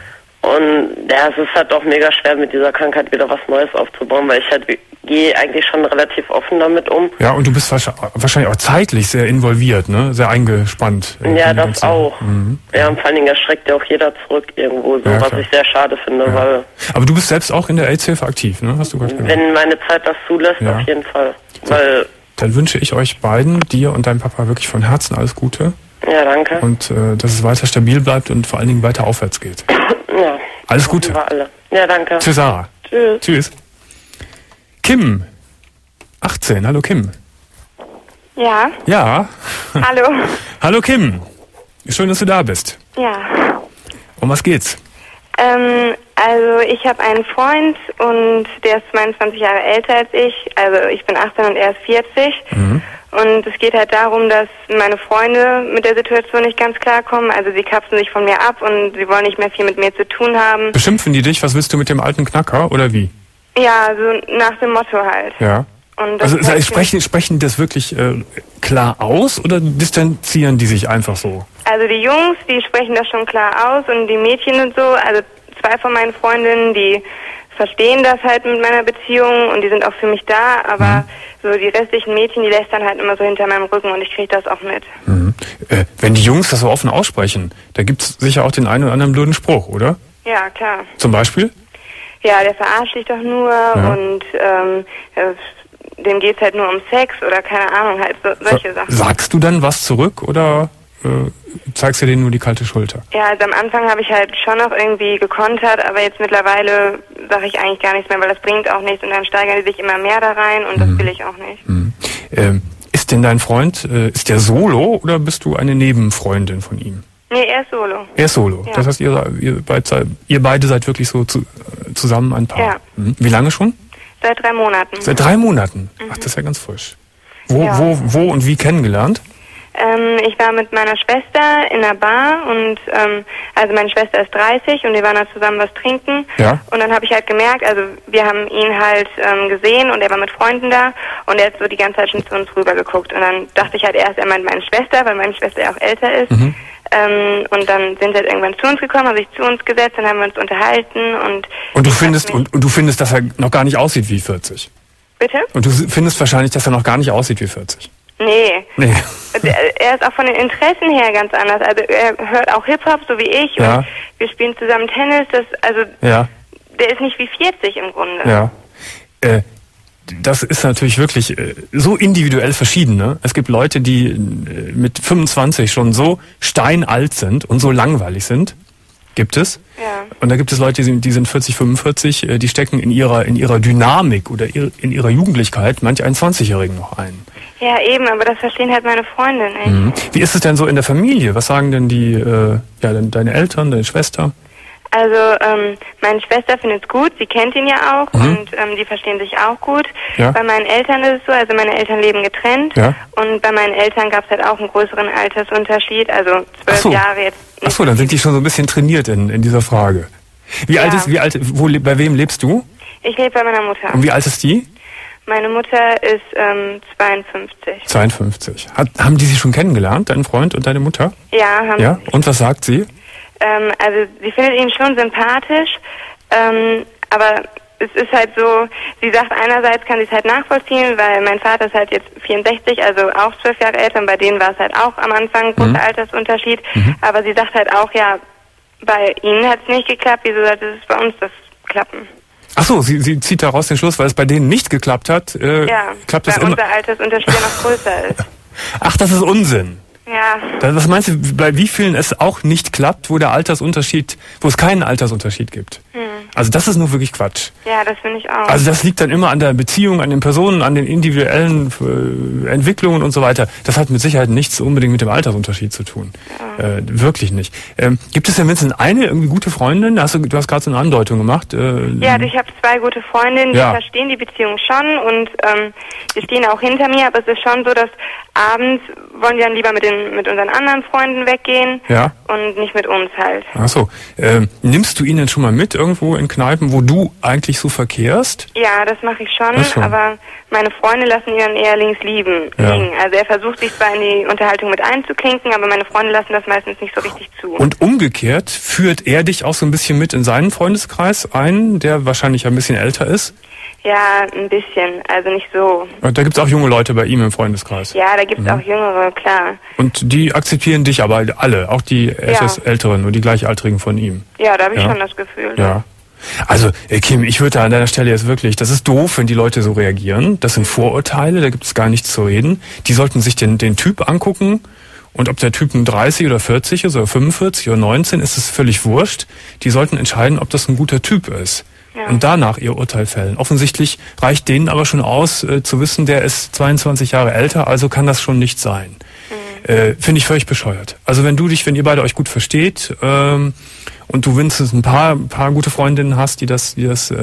Und ja, es ist halt auch mega schwer, mit dieser Krankheit wieder was Neues aufzubauen, weil ich halt gehe eigentlich schon relativ offen damit um. Ja, und du bist wahrscheinlich auch zeitlich sehr involviert, ne? Sehr eingespannt. Ja, das auch. Ja, und vor allen Dingen erschreckt ja auch jeder zurück irgendwo, so, was ich sehr schade finde, weil... Aber du bist selbst auch in der AIDS-Hilfe aktiv, ne? Hast du gerade gesagt. Wenn meine Zeit das zulässt, auf jeden Fall. So, weil dann wünsche ich euch beiden, dir und deinem Papa, wirklich von Herzen alles Gute. Ja, danke. Und dass es weiter stabil bleibt und vor allen Dingen weiter aufwärts geht. Ja. Alles Gute. Wir alle. Ja, danke. Tschüss, Sarah. Tschüss. Tschüss. Kim, 18. Hallo, Kim. Ja. Ja. Hallo. Hallo, Kim. Schön, dass du da bist. Ja. Um was geht's? Also ich habe einen Freund und der ist 22 Jahre älter als ich. Also ich bin 18 und er ist 40. Und es geht halt darum, dass meine Freunde mit der Situation nicht ganz klarkommen. Also sie kapseln sich von mir ab und sie wollen nicht mehr viel mit mir zu tun haben. Beschimpfen die dich? Was willst du mit dem alten Knacker oder wie? Ja, so nach dem Motto halt. Ja. Und also sprechen die das wirklich klar aus oder distanzieren die sich einfach so? Also die Jungs, die sprechen das schon klar aus und die Mädchen und so. Also 2 von meinen Freundinnen, die verstehen das halt mit meiner Beziehung und die sind auch für mich da, aber so die restlichen Mädchen, die lästern halt immer so hinter meinem Rücken und ich kriege das auch mit. Wenn die Jungs das so offen aussprechen, da gibt's sicher auch den einen oder anderen blöden Spruch, oder? Ja, klar. Zum Beispiel? Ja, der verarscht dich doch nur und dem geht's halt nur um Sex oder keine Ahnung, halt solche Sachen. Sagst du dann was zurück oder zeigst du denen nur die kalte Schulter? Ja, also am Anfang habe ich halt schon noch irgendwie gekontert, aber jetzt mittlerweile sage ich eigentlich gar nichts mehr, weil das bringt auch nichts und dann steigern die sich immer mehr da rein und das will ich auch nicht. Ist denn dein Freund, ist der solo oder bist du eine Nebenfreundin von ihm? Nee, er ist solo. Er ist solo. Ja. Das heißt, ihr beide seid wirklich so zusammen ein Paar. Ja. Wie lange schon? Seit 3 Monaten. Seit 3 Monaten? Ach, das ist ja ganz frisch. Wo und wie kennengelernt? Ich war mit meiner Schwester in einer Bar und also meine Schwester ist 30 und wir waren da zusammen was trinken. Ja. Und dann habe ich halt gemerkt, also wir haben ihn halt gesehen und er war mit Freunden da und er hat so die ganze Zeit schon zu uns rüber geguckt. Und dann dachte ich halt erst, er meint meine Schwester, weil meine Schwester ja auch älter ist. Und dann sind sie halt irgendwann zu uns gekommen, haben sich zu uns gesetzt, dann haben wir uns unterhalten und du findest, dass er noch gar nicht aussieht wie 40? Bitte? Und du findest wahrscheinlich, dass er noch gar nicht aussieht wie 40? Nee. Nee. Er ist auch von den Interessen her ganz anders. Also er hört auch Hip-Hop, so wie ich. Ja. Und wir spielen zusammen Tennis. Der ist nicht wie 40 im Grunde. Ja. Das ist natürlich wirklich so individuell verschieden. Ne? Es gibt Leute, die mit 25 schon so steinalt sind und so langweilig sind. Gibt es. Ja. Und da gibt es Leute, die sind 40, 45, die stecken in ihrer Dynamik oder in ihrer Jugendlichkeit manch einen 20-Jährigen noch ein. Ja, eben, aber das verstehen halt meine Freunde nicht. Wie ist es denn so in der Familie? Was sagen denn deine Eltern, deine Schwester? Also, meine Schwester findet es gut, sie kennt ihn ja auch und die verstehen sich auch gut. Ja. Bei meinen Eltern ist es so, also meine Eltern leben getrennt und bei meinen Eltern gab es halt auch einen größeren Altersunterschied, also 12 Jahre jetzt. Ach so, dann sind die schon so ein bisschen trainiert in dieser Frage. Bei wem lebst du? Ich lebe bei meiner Mutter. Und wie alt ist die? Meine Mutter ist 52. 52. Haben die sich schon kennengelernt, dein Freund und deine Mutter? Ja, haben sie. Ja, und was sagt sie? Also sie findet ihn schon sympathisch, aber es ist halt so, sie sagt einerseits kann sie es halt nachvollziehen, weil mein Vater ist halt jetzt 64, also auch 12 Jahre älter und bei denen war es halt auch am Anfang ein großer Altersunterschied, aber sie sagt halt auch, ja, bei ihnen hat es nicht geklappt, wieso sollte es bei uns das klappen? Ach so, sie zieht daraus den Schluss, weil es bei denen nicht geklappt hat, klappt es immer. Weil unser Altersunterschied ja noch größer ist. Ach, das ist Unsinn. Ja. Was meinst du, bei wie vielen es auch nicht klappt, wo es keinen Altersunterschied gibt? Also das ist nur wirklich Quatsch. Ja, das finde ich auch. Also das liegt dann immer an der Beziehung, an den Personen, an den individuellen Entwicklungen und so weiter. Das hat mit Sicherheit nichts unbedingt mit dem Altersunterschied zu tun. Ja. Wirklich nicht. Gibt es denn mindestens eine irgendwie gute Freundin? Du hast gerade so eine Andeutung gemacht. Ja, ich habe 2 gute Freundinnen, die verstehen die Beziehung schon und die stehen auch hinter mir, aber es ist schon so, dass abends wollen die dann lieber mit unseren anderen Freunden weggehen und nicht mit uns halt. Ach so. Nimmst du ihn denn schon mal mit irgendwo in Kneipen, wo du eigentlich so verkehrst? Ja, das mache ich schon, aber meine Freunde lassen ihn dann eher links liegen. Also er versucht sich zwar in die Unterhaltung mit einzuklinken, aber meine Freunde lassen das meistens nicht so richtig zu. Und umgekehrt, führt er dich auch so ein bisschen mit in seinen Freundeskreis ein, der wahrscheinlich ein bisschen älter ist? Ja, ein bisschen, also nicht so. Und da gibt es auch junge Leute bei ihm im Freundeskreis? Ja, da gibt es auch Jüngere, klar. Und die akzeptieren dich aber alle, auch die etwas Älteren und die Gleichaltrigen von ihm? Ja, da habe ich schon das Gefühl. Ja. Also, Kim, ich würde da an deiner Stelle jetzt wirklich, das ist doof, wenn die Leute so reagieren. Das sind Vorurteile, da gibt es gar nichts zu reden. Die sollten sich den Typ angucken. Und ob der Typ ein 30 oder 40 ist oder 45 oder 19, ist es völlig wurscht. Die sollten entscheiden, ob das ein guter Typ ist. Ja. Und danach ihr Urteil fällen. Offensichtlich reicht denen aber schon aus, zu wissen, der ist 22 Jahre älter, also kann das schon nicht sein. Finde ich völlig bescheuert. Also wenn ihr beide euch gut versteht und du wenigstens ein paar gute Freundinnen hast, die das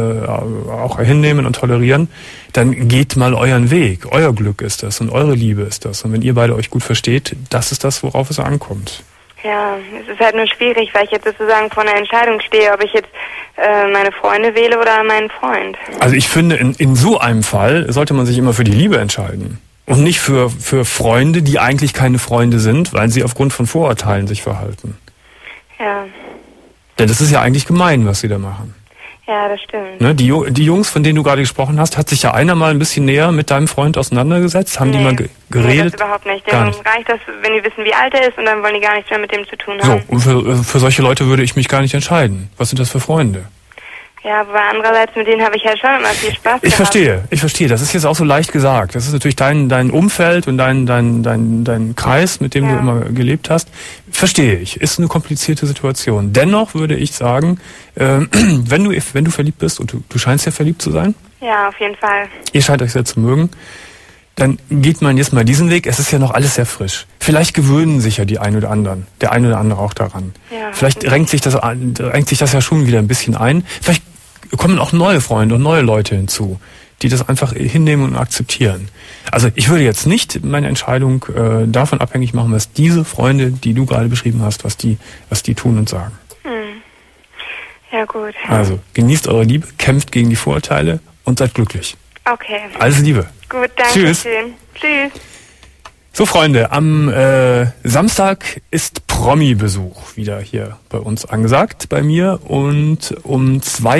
auch hinnehmen und tolerieren, dann geht mal euren Weg. Euer Glück ist das und eure Liebe ist das. Und wenn ihr beide euch gut versteht, das ist das, worauf es ankommt. Ja, es ist halt nur schwierig, weil ich jetzt sozusagen vor einer Entscheidung stehe, ob ich jetzt meine Freunde wähle oder meinen Freund. Also ich finde, in so einem Fall sollte man sich immer für die Liebe entscheiden. Und nicht für Freunde, die eigentlich keine Freunde sind, weil sie aufgrund von Vorurteilen sich verhalten. Ja. Denn das ist ja eigentlich gemein, was sie da machen. Ja, das stimmt. Ne, die Jungs, von denen du gerade gesprochen hast, hat sich ja einer mal ein bisschen näher mit deinem Freund auseinandergesetzt? Haben die mal geredet? Nee, das überhaupt nicht. Denen reicht das, wenn die wissen, wie alt er ist und dann wollen die gar nichts mehr mit dem zu tun haben. So, und für solche Leute würde ich mich gar nicht entscheiden. Was sind das für Freunde? Ja, aber andererseits, mit denen habe ich halt schon immer viel Spaß gehabt. Ich verstehe. Das ist jetzt auch so leicht gesagt. Das ist natürlich dein Umfeld und dein Kreis, mit dem du immer gelebt hast. Verstehe ich. Ist eine komplizierte Situation. Dennoch würde ich sagen, wenn du verliebt bist, und du scheinst ja verliebt zu sein. Ja, auf jeden Fall. Ihr scheint euch sehr zu mögen. Dann geht man jetzt mal diesen Weg. Es ist ja noch alles sehr frisch. Vielleicht gewöhnen sich ja der ein oder andere auch daran. Ja, vielleicht renkt sich das ja schon wieder ein bisschen ein. Vielleicht kommen auch neue Freunde und neue Leute hinzu, die das einfach hinnehmen und akzeptieren. Also ich würde jetzt nicht meine Entscheidung davon abhängig machen, was diese Freunde, die du gerade beschrieben hast, was die tun und sagen. Ja, gut. Also genießt eure Liebe, kämpft gegen die Vorurteile und seid glücklich. Okay. Alles Liebe. Gut, danke Tschüss. schön. Tschüss. So Freunde, am Samstag ist Promi-Besuch wieder hier bei uns angesagt, bei mir, und um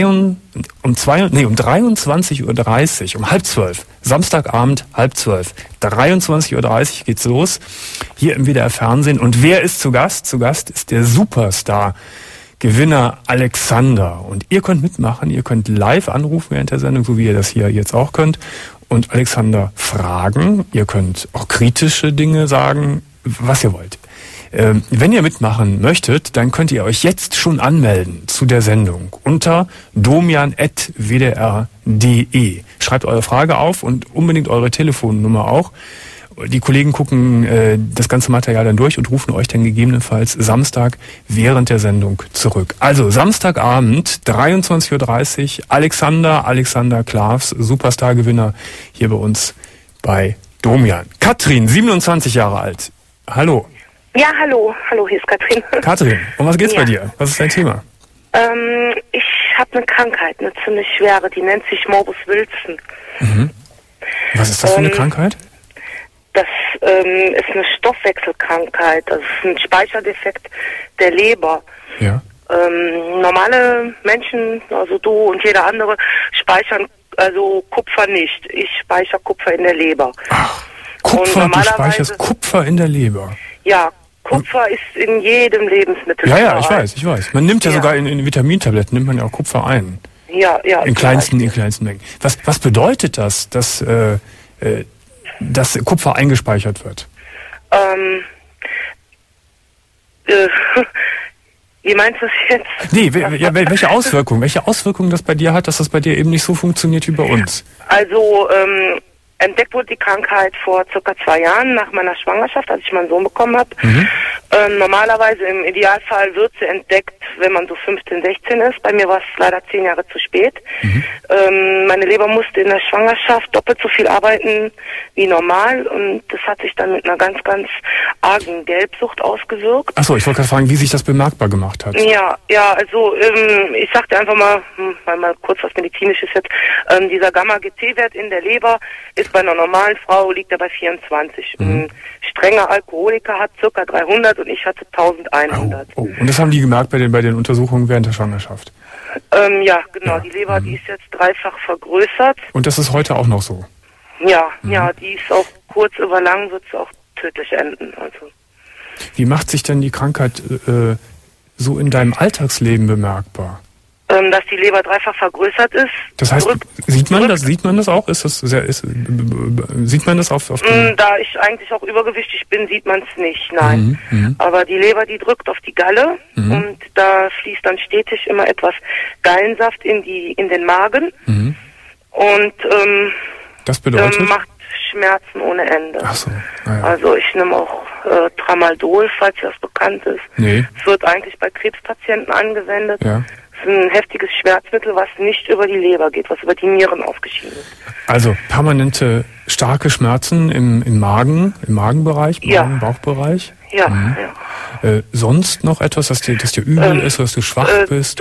23:30 Uhr, um 11:30, Samstagabend 11:30, 23:30 Uhr geht's los, hier im WDR Fernsehen. Und wer ist zu Gast? Zu Gast ist der Superstar-Gewinner Alexander. Und ihr könnt mitmachen, ihr könnt live anrufen während der Sendung, so wie ihr das hier jetzt auch könnt, und Alexander fragen. Ihr könnt auch kritische Dinge sagen, was ihr wollt. Wenn ihr mitmachen möchtet, dann könnt ihr euch jetzt schon anmelden zu der Sendung unter domian@wdr.de. Schreibt eure Frage auf und unbedingt eure Telefonnummer auch. Die Kollegen gucken das ganze Material dann durch und rufen euch dann gegebenenfalls Samstag während der Sendung zurück. Also Samstagabend, 23:30 Uhr, Alexander Klavs, Superstar-Gewinner hier bei uns bei Domian. Katrin, 27 Jahre alt. Hallo. Ja, hallo, hier ist Katrin. Katrin, um was geht's bei dir? Was ist dein Thema? Ich habe eine Krankheit, eine ziemlich schwere, die nennt sich Morbus Wilson. Mhm. Was ist das für eine Krankheit? Das ist eine Stoffwechselkrankheit, das ist ein Speicherdefekt der Leber. Ja. Normale Menschen, also du und jeder andere, speichern also Kupfer nicht. Ich speichere Kupfer in der Leber. Ach, Kupfer, du speicherst Kupfer in der Leber? Ja, Kupfer ist in jedem Lebensmittel. Ja, ich weiß. Man nimmt ja sogar in Vitamintabletten, nimmt man ja auch Kupfer ein. Ja. In kleinsten Mengen. Was bedeutet das, dass Kupfer eingespeichert wird? Wie meinst du das jetzt? Nee, welche Auswirkungen das bei dir hat, dass das bei dir eben nicht so funktioniert wie bei uns? Also, entdeckt wurde die Krankheit vor circa 2 Jahren nach meiner Schwangerschaft, als ich meinen Sohn bekommen habe. Normalerweise im Idealfall wird sie entdeckt, wenn man so 15, 16 ist. Bei mir war es leider 10 Jahre zu spät. Meine Leber musste in der Schwangerschaft doppelt so viel arbeiten wie normal und das hat sich dann mit einer ganz, ganz argen Gelbsucht ausgewirkt. Achso, ich wollte gerade fragen, wie sich das bemerkbar gemacht hat. Ja, also ich sagte einfach mal kurz was Medizinisches jetzt, dieser Gamma-GT-Wert in der Leber ist bei einer normalen Frau, liegt er bei 24. Ein strenger Alkoholiker hat ca. 300 und ich hatte 1100. Oh. Und das haben die gemerkt bei den Untersuchungen während der Schwangerschaft? Ja, genau. Die Leber, die ist jetzt 3-fach vergrößert. Und das ist heute auch noch so? Ja, die ist auch kurz über lang, wird es auch tödlich enden. Also. Wie macht sich denn die Krankheit so in deinem Alltagsleben bemerkbar? Dass die Leber 3-fach vergrößert ist. Das heißt, sieht man das auch? Sieht man das auf dem... Da ich eigentlich auch übergewichtig bin, sieht man es nicht, nein. Aber die Leber, die drückt auf die Galle und da fließt dann stetig immer etwas Gallensaft in den Magen und das bedeutet? Macht Schmerzen ohne Ende. Ach so. Ja. Also ich nehme auch Tramadol, falls das bekannt ist. Nee. Es wird eigentlich bei Krebspatienten angewendet. Ja. Es ist ein heftiges Schmerzmittel, was nicht über die Leber geht, was über die Nieren ausgeschieden ist. Also permanente starke Schmerzen im Magenbereich, Bauchbereich? Ja. Sonst noch etwas, dass dir übel ist, dass du schwach bist?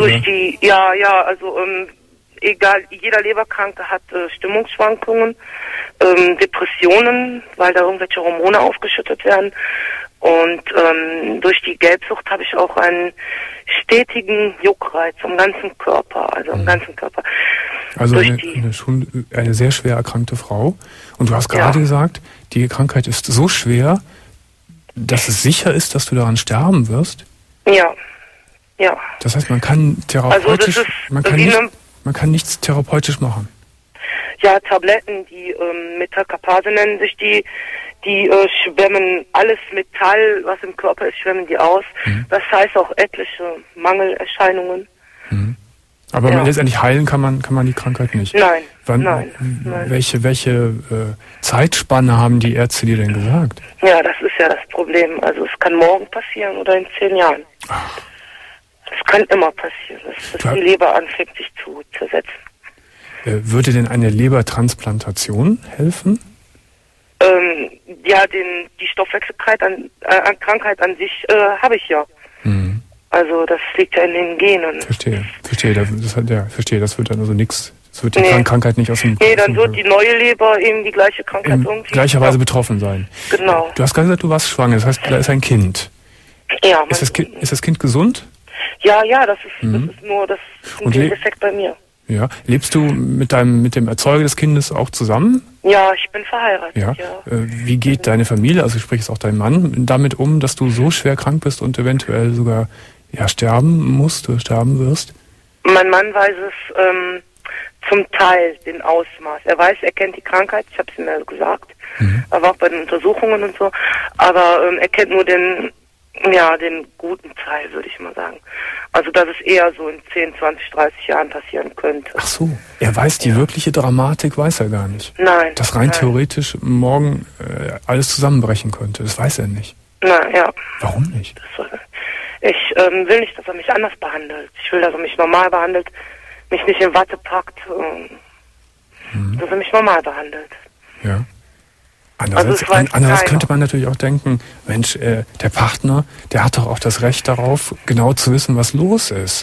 Egal, jeder Leberkranke hat Stimmungsschwankungen, Depressionen, weil da irgendwelche Hormone aufgeschüttet werden. Und durch die Gelbsucht habe ich auch einen stetigen Juckreiz am ganzen Körper, Also eine sehr schwer erkrankte Frau. Und du hast gerade gesagt, die Krankheit ist so schwer, dass es sicher ist, dass du daran sterben wirst? Ja. Das heißt, man kann therapeutisch, man kann nichts therapeutisch machen? Ja, Tabletten, die Metacapase nennen sich die schwemmen alles Metall, was im Körper ist, schwemmen die aus. Das heißt auch etliche Mangelerscheinungen. Aber letztendlich heilen kann man die Krankheit nicht? Nein. Nein. Welche Zeitspanne haben die Ärzte dir denn gesagt? Ja, das ist ja das Problem. Also es kann morgen passieren oder in 10 Jahren. Ach. Das kann immer passieren, dass die Leber anfängt, sich zu zersetzen. Würde denn eine Lebertransplantation helfen? Ja, die Stoffwechselkrankheit an sich habe ich ja. Mhm. Also das liegt ja in den Genen. Verstehe. Das wird dann also nichts. Das wird die Krankheit nicht aus dem. Nee, dann wird die neue Leber eben die gleiche Krankheit irgendwie. Gleicherweise betroffen sein. Genau. Du hast gerade gesagt, du warst schwanger. Das heißt, da ist ein Kind. Ja. Ist das Kind gesund? Ja, das ist nur das Defekt bei mir. Ja. Lebst du mit dem Erzeuger des Kindes auch zusammen? Ja, ich bin verheiratet. Ja. Wie geht deine Familie, also sprich jetzt auch dein Mann, damit um, dass du so schwer krank bist und eventuell sogar sterben wirst? Mein Mann weiß es zum Teil, den Ausmaß. Er weiß, er kennt die Krankheit, ich habe es ihm ja gesagt. Er war auch bei den Untersuchungen und so. Aber er kennt nur den guten Teil, würde ich mal sagen. Also, dass es eher so in 10, 20, 30 Jahren passieren könnte. Ach so, er weiß die wirkliche Dramatik, weiß er gar nicht. Nein. Dass rein theoretisch morgen alles zusammenbrechen könnte, das weiß er nicht. Nein, ja. Warum nicht? Ich will nicht, dass er mich anders behandelt. Ich will, dass er mich normal behandelt, mich nicht in Watte packt, dass er mich normal behandelt. Ja. Andererseits könnte man natürlich auch denken, Mensch, der Partner, der hat doch auch das Recht darauf, genau zu wissen, was los ist.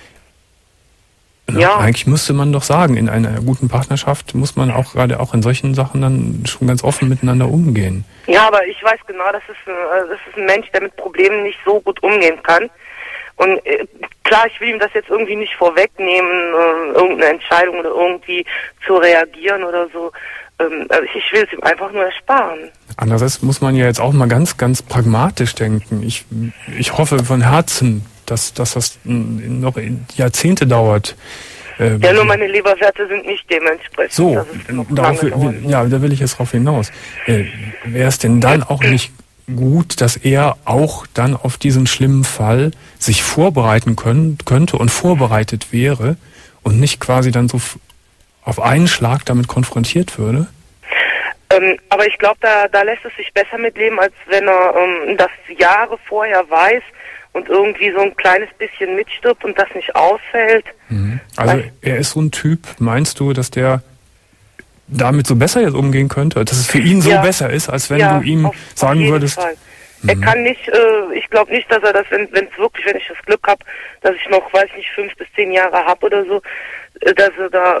Ja. Eigentlich müsste man doch sagen, in einer guten Partnerschaft muss man auch gerade auch in solchen Sachen dann schon ganz offen miteinander umgehen. Ja, aber ich weiß genau, das ist ein Mensch, der mit Problemen nicht so gut umgehen kann. Und klar, ich will ihm das jetzt irgendwie nicht vorwegnehmen, irgendeine Entscheidung oder irgendwie zu reagieren oder so. Ich will es ihm einfach nur ersparen. Andererseits muss man ja jetzt auch mal ganz, ganz pragmatisch denken. Ich hoffe von Herzen, dass das noch Jahrzehnte dauert. Nur meine Leberwerte sind nicht dementsprechend. So, da will ich jetzt drauf hinaus. Wäre es denn dann auch nicht gut, dass er auch dann auf diesen schlimmen Fall sich vorbereiten könnte und vorbereitet wäre und nicht quasi dann so auf einen Schlag damit konfrontiert würde? Aber ich glaube, da lässt es sich besser mitleben, als wenn er das Jahre vorher weiß und irgendwie so ein kleines bisschen mitstirbt und das nicht aushält. Also er ist so ein Typ, meinst du, dass der damit so besser jetzt umgehen könnte? Dass es für ihn so besser ist, als wenn du ihm sagen würdest... Fall. Er kann nicht, ich glaube nicht, dass er das, wenn ich das Glück habe, dass ich noch, 5 bis 10 Jahre habe oder so, dass er da,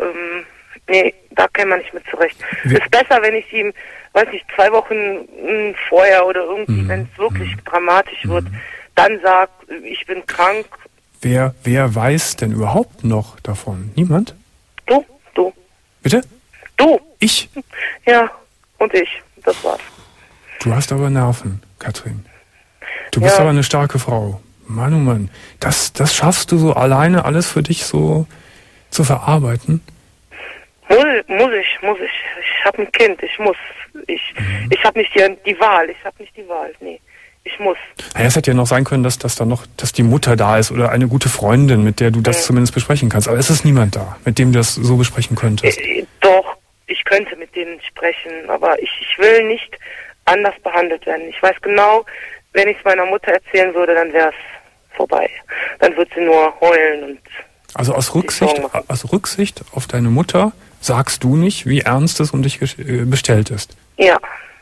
da käme man nicht mit zurecht. Es ist besser, wenn ich ihm, 2 Wochen vorher oder irgendwie, wenn es wirklich dramatisch wird, dann sagt, ich bin krank. Wer weiß denn überhaupt noch davon? Niemand? Du. Bitte? Du. Ich? Ja, und ich. Das war's. Du hast aber Nerven, Katrin. Du bist aber eine starke Frau. Mann, oh Mann. Das schaffst du so alleine alles für dich so zu verarbeiten? Muss ich. Ich habe ein Kind, ich muss. Ich habe nicht die Wahl. Nee, ich muss. Ja, es hätte ja noch sein können, dass die Mutter da ist oder eine gute Freundin, mit der du das zumindest besprechen kannst. Aber es ist niemand da, mit dem du das so besprechen könntest. Doch, ich könnte mit denen sprechen, aber ich will nicht anders behandelt werden. Ich weiß genau, wenn ich es meiner Mutter erzählen würde, dann wäre es vorbei. Dann wird sie nur heulen und... Also aus Rücksicht auf deine Mutter sagst du nicht, wie ernst es um dich bestellt ist? Ja.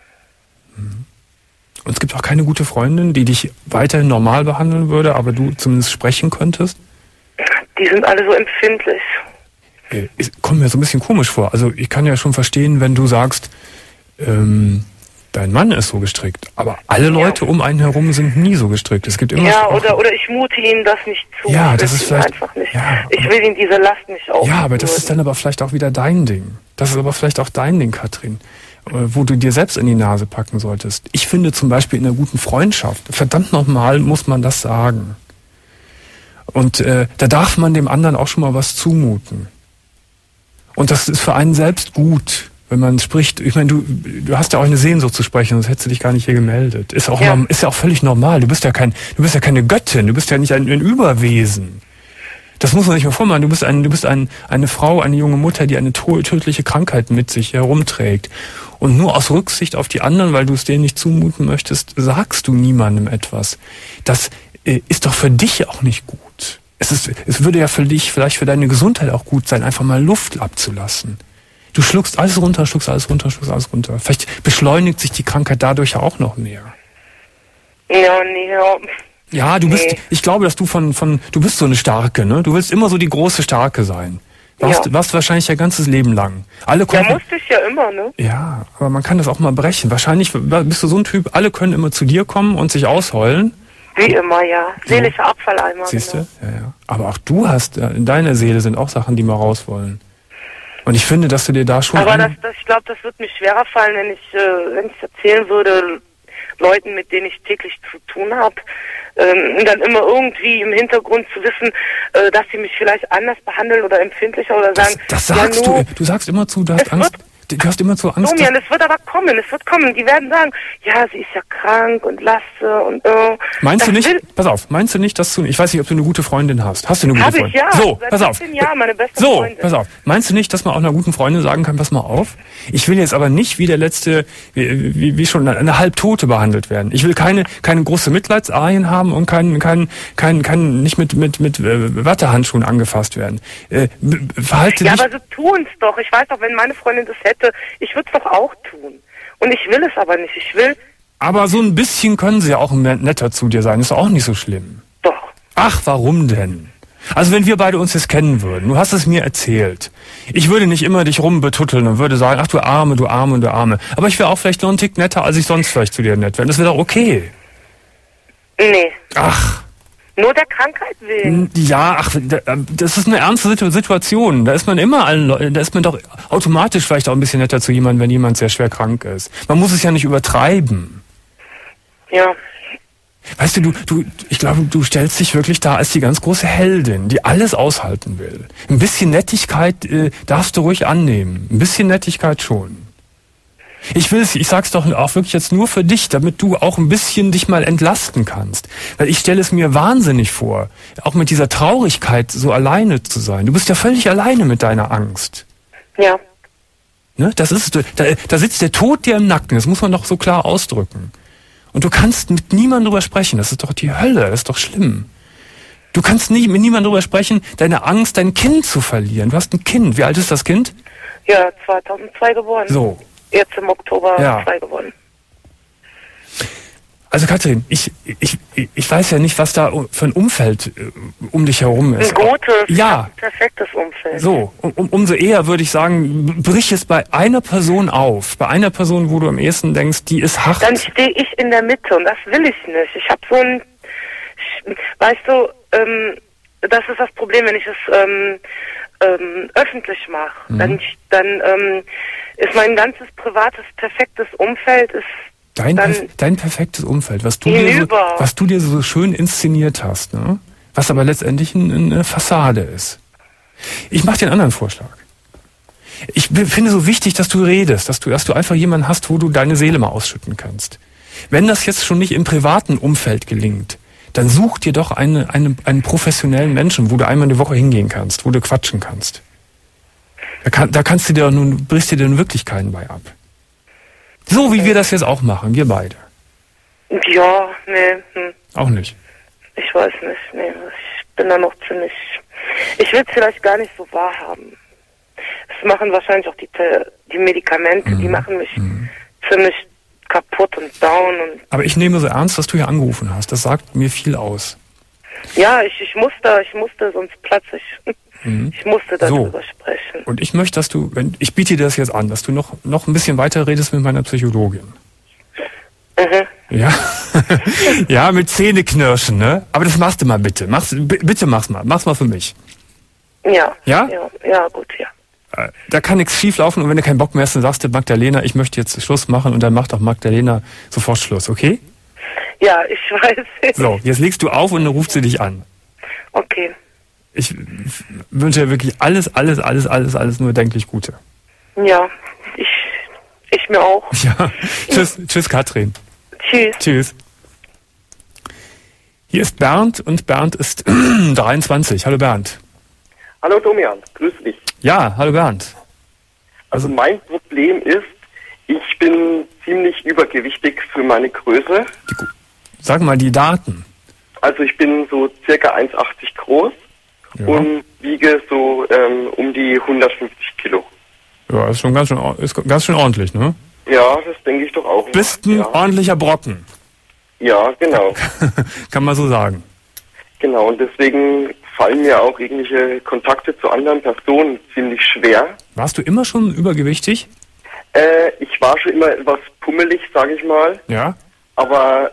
Und es gibt auch keine gute Freundin, die dich weiterhin normal behandeln würde, aber du zumindest sprechen könntest? Die sind alle so empfindlich. Kommt mir so ein bisschen komisch vor. Also ich kann ja schon verstehen, wenn du sagst, dein Mann ist so gestrickt, aber alle Leute um einen herum sind nie so gestrickt. Es gibt immer oder ich mute ihnen das nicht zu. Ja, das ist vielleicht einfach nicht. Ja, ich will ihnen diese Last nicht aufnehmen. Ja, aber das ist dann aber vielleicht auch wieder dein Ding. Das ist aber vielleicht auch dein Ding, Katrin, wo du dir selbst in die Nase packen solltest. Ich finde zum Beispiel in einer guten Freundschaft, verdammt nochmal, muss man das sagen. Und da darf man dem anderen auch schon mal was zumuten. Und das ist für einen selbst gut. Wenn man spricht, ich meine, du hast ja auch eine Sehnsucht zu sprechen, sonst hättest du dich gar nicht hier gemeldet. Ist ja auch völlig normal. Du bist ja keine Göttin, du bist ja nicht ein Überwesen. Das muss man sich mal vormachen. Du bist eine Frau, eine junge Mutter, die eine tödliche Krankheit mit sich herumträgt. Und nur aus Rücksicht auf die anderen, weil du es denen nicht zumuten möchtest, sagst du niemandem etwas. Das ist doch für dich auch nicht gut. es würde ja für dich, vielleicht für deine Gesundheit auch gut sein, einfach mal Luft abzulassen. Du schluckst alles runter, schluckst alles runter. Vielleicht beschleunigt sich die Krankheit dadurch ja auch noch mehr. Ja, nee, ja. Ja, ich glaube, dass du du bist so eine Starke, ne? Du willst immer so die große Starke sein. Warst wahrscheinlich dein ganzes Leben lang. Musste ich ja immer, ne? Ja, aber man kann das auch mal brechen. Wahrscheinlich bist du so ein Typ, alle können immer zu dir kommen und sich ausheulen. Wie immer, ja. Seelischer Abfalleimer. Siehst du? Ja. Aber auch du hast, in deiner Seele sind auch Sachen, die mal raus wollen. Und ich finde, dass du dir da schon... Aber ich glaube, das wird mir schwerer fallen, wenn ich erzählen würde, Leuten, mit denen ich täglich zu tun habe, dann immer irgendwie im Hintergrund zu wissen, dass sie mich vielleicht anders behandeln oder empfindlicher oder sagen... Das sagst du. Du sagst immer zu, du hast Angst. Du hast immer so Angst. Domian, es wird aber kommen, Die werden sagen, ja, sie ist ja krank und lasse und Meinst du nicht, pass auf, dass du, ich weiß nicht, ob du eine gute Freundin hast. Hast du eine gute Freundin? Hab ich, ja. So, pass auf. Jahren meine beste Freundin. Pass auf. Meinst du nicht, dass man auch einer guten Freundin sagen kann, pass mal auf, ich will jetzt aber nicht wie der letzte, wie schon eine Halbtote behandelt werden. Ich will keine große Mitleidsarien haben und nicht mit Wattehandschuhen angefasst werden. Verhalte dich. Aber sie tun's doch. Ich weiß doch, wenn meine Freundin das hätte, ich würde es doch auch tun. Und ich will es aber nicht. Aber so ein bisschen können sie ja auch netter zu dir sein. Ist auch nicht so schlimm. Doch. Ach, warum denn? Also wenn wir beide uns jetzt kennen würden, du hast es mir erzählt. Ich würde nicht immer dich rumbetutteln und würde sagen, ach du Arme, du Arme, du Arme. Aber ich wäre auch vielleicht noch einen Tick netter, als ich sonst vielleicht zu dir nett wäre. Das wäre doch okay. Nee. Ach. Nur der Krankheit wegen. Ja, ach, das ist eine ernste Situation. Da ist man doch automatisch vielleicht auch ein bisschen netter zu jemandem, wenn jemand sehr schwer krank ist. Man muss es ja nicht übertreiben. Ja. Weißt du, ich glaube, du stellst dich wirklich da als die ganz große Heldin, die alles aushalten will. Ein bisschen Nettigkeit darfst du ruhig annehmen. Ein bisschen Nettigkeit schon. Ich sag's doch auch wirklich jetzt nur für dich, damit du auch ein bisschen dich mal entlasten kannst. Weil ich stelle es mir wahnsinnig vor, auch mit dieser Traurigkeit so alleine zu sein. Du bist ja völlig alleine mit deiner Angst. Ja. Ne? Da sitzt der Tod dir im Nacken, das muss man doch so klar ausdrücken. Und du kannst mit niemandem drüber sprechen, das ist doch die Hölle, das ist doch schlimm. Du kannst nicht mit niemandem drüber sprechen, deine Angst, dein Kind zu verlieren. Du hast ein Kind, wie alt ist das Kind? Ja, 2002 geboren. So. Jetzt im Oktober 2 geworden. Also Katrin, ich weiß ja nicht, was da für ein Umfeld um dich herum ist. Ein gutes, ja. Perfektes Umfeld. So, umso eher würde ich sagen, brich es bei einer Person auf. Bei einer Person, wo du am ehesten denkst, die ist hart. Dann stehe ich in der Mitte und das will ich nicht. Ich habe so ein, weißt du, das ist das Problem, wenn ich es öffentlich mache. Dann ist mein ganzes privates, perfektes Umfeld Dein perfektes Umfeld, was du dir so schön inszeniert hast, ne? Was aber letztendlich eine Fassade ist. Ich mache dir einen anderen Vorschlag. Ich finde so wichtig, dass du redest, dass du einfach jemanden hast, wo du deine Seele mal ausschütten kannst. Wenn das jetzt schon nicht im privaten Umfeld gelingt, dann such dir doch einen professionellen Menschen, wo du einmal in der Woche hingehen kannst, wo du quatschen kannst. Da brichst du dir nun wirklich keinen bei ab. So wie wir das jetzt auch machen, wir beide. Ja, nee. Auch nicht. Ich weiß nicht, nee. Ich bin da noch ziemlich... Ich will es vielleicht gar nicht so wahrhaben. Das machen wahrscheinlich auch die Medikamente, die machen mich ziemlich kaputt und down. Aber ich nehme so ernst, dass du hier angerufen hast. Das sagt mir viel aus. Ja, ich musste, sonst platze ich. Ich musste darüber sprechen. Und ich möchte, dass ich biete dir das jetzt an, dass du noch ein bisschen weiter redest mit meiner Psychologin. Ja, ja, mit Zähneknirschen, ne? Aber das machst du mal bitte. Bitte mach's mal für mich. Ja. Ja? Ja, gut, ja. Da kann nichts schief laufen und wenn du keinen Bock mehr hast, dann sagst du Magdalena, ich möchte jetzt Schluss machen und dann macht auch Magdalena sofort Schluss, okay? Ja, ich weiß. So, jetzt legst du auf und dann ruft sie dich an. Okay. Ich wünsche dir wirklich alles nur denklich Gute. Ja, ich mir auch. Ja, tschüss Katrin. Tschüss. Hier ist Bernd und Bernd ist 23. Hallo Bernd. Hallo Domian, grüß dich. Ja, hallo Bernd. Also mein Problem ist, ich bin ziemlich übergewichtig für meine Größe. Sag mal die Daten. Also ich bin so circa 1,80 groß. und wiege so um die 150 Kilo. Ja, ist schon ganz schön ordentlich, ne? Ja, das denke ich doch auch. Bist ein ordentlicher Brocken. Ja, genau. Kann man so sagen. Genau, und deswegen fallen mir auch irgendwelche Kontakte zu anderen Personen ziemlich schwer. Warst du immer schon übergewichtig? Ich war schon immer etwas pummelig, sage ich mal. Ja. Aber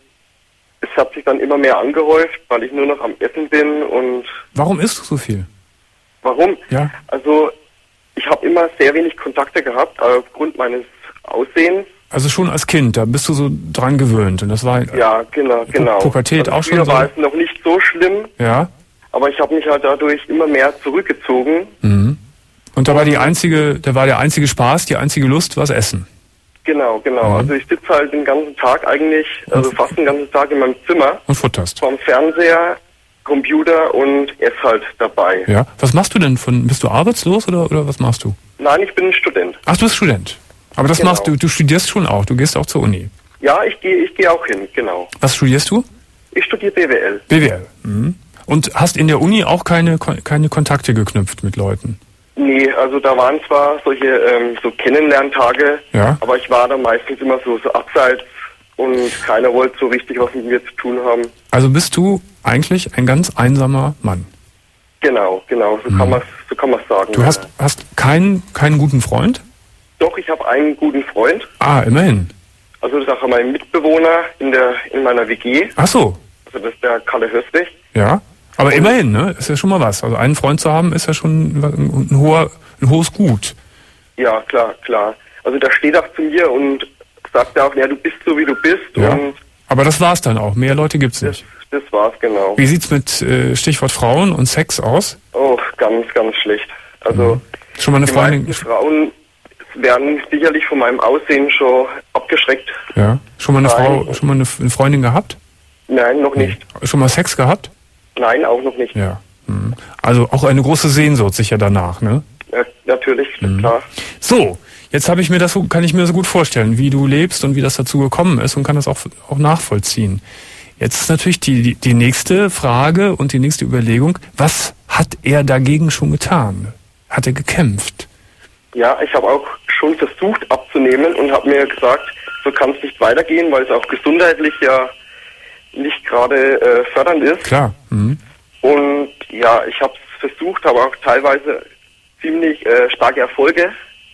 es hat sich dann immer mehr angehäuft, weil ich nur noch am Essen bin und... Warum isst du so viel? Warum? Ja. Also, ich habe immer sehr wenig Kontakte gehabt, aufgrund meines Aussehens. Also schon als Kind, da bist du so dran gewöhnt. Und das war ja, genau. Pubertät also auch schon so. War es noch nicht so schlimm. Ja. Aber ich habe mich halt dadurch immer mehr zurückgezogen. Mhm. Und da war der einzige Spaß, die einzige Lust, was Essen. Genau. Mhm. Also ich sitze halt den ganzen Tag eigentlich, also fast den ganzen Tag in meinem Zimmer. Und futterst. Vom Fernseher, Computer und esse halt dabei. Ja. Was machst du denn bist du arbeitslos oder was machst du? Nein, ich bin ein Student. Ach, du bist Student. Aber das machst du studierst schon auch, du gehst auch zur Uni. Ja, ich gehe auch hin, genau. Was studierst du? Ich studiere BWL. BWL. Mhm. Und hast in der Uni auch keine Kontakte geknüpft mit Leuten? Nee, also da waren zwar solche so Kennenlerntage, aber ich war da meistens immer so abseits und keiner wollte so richtig was mit mir zu tun haben. Also bist du eigentlich ein ganz einsamer Mann? Genau, so kann man's sagen. Du hast keinen guten Freund? Doch, ich habe einen guten Freund. Ah, immerhin. Also das ist auch mein Mitbewohner in meiner WG. Ach so. Also das ist der Kalle Höswig. Ja, aber immerhin, ne? Ist ja schon mal was. Also einen Freund zu haben, ist ja schon ein hohes Gut. Ja, klar. Also der steht auch zu mir und sagt auch, ja, du bist so, wie du bist. Ja. Und aber das war's dann auch. Mehr Leute gibt's nicht. Das war's, genau. Wie sieht's mit Stichwort Frauen und Sex aus? Oh, ganz schlecht. Also schon mal eine Freundin. Die Frauen werden sicherlich von meinem Aussehen schon abgeschreckt. Ja. Schon mal eine Freundin gehabt? Nein, noch nicht. Schon mal Sex gehabt? Nein, auch noch nicht. Ja. Also auch eine große Sehnsucht sicher danach, ne? Ja, natürlich, klar. So, jetzt kann ich mir das so gut vorstellen, wie du lebst und wie das dazu gekommen ist und kann das auch nachvollziehen. Jetzt ist natürlich die nächste Frage und die nächste Überlegung, was hat er dagegen schon getan? Hat er gekämpft? Ja, ich habe auch schon versucht abzunehmen und habe mir gesagt, so kann es nicht weitergehen, weil es auch gesundheitlich ja nicht gerade fördernd ist. Klar. Mhm. Und ja, ich habe es versucht, habe auch teilweise ziemlich starke Erfolge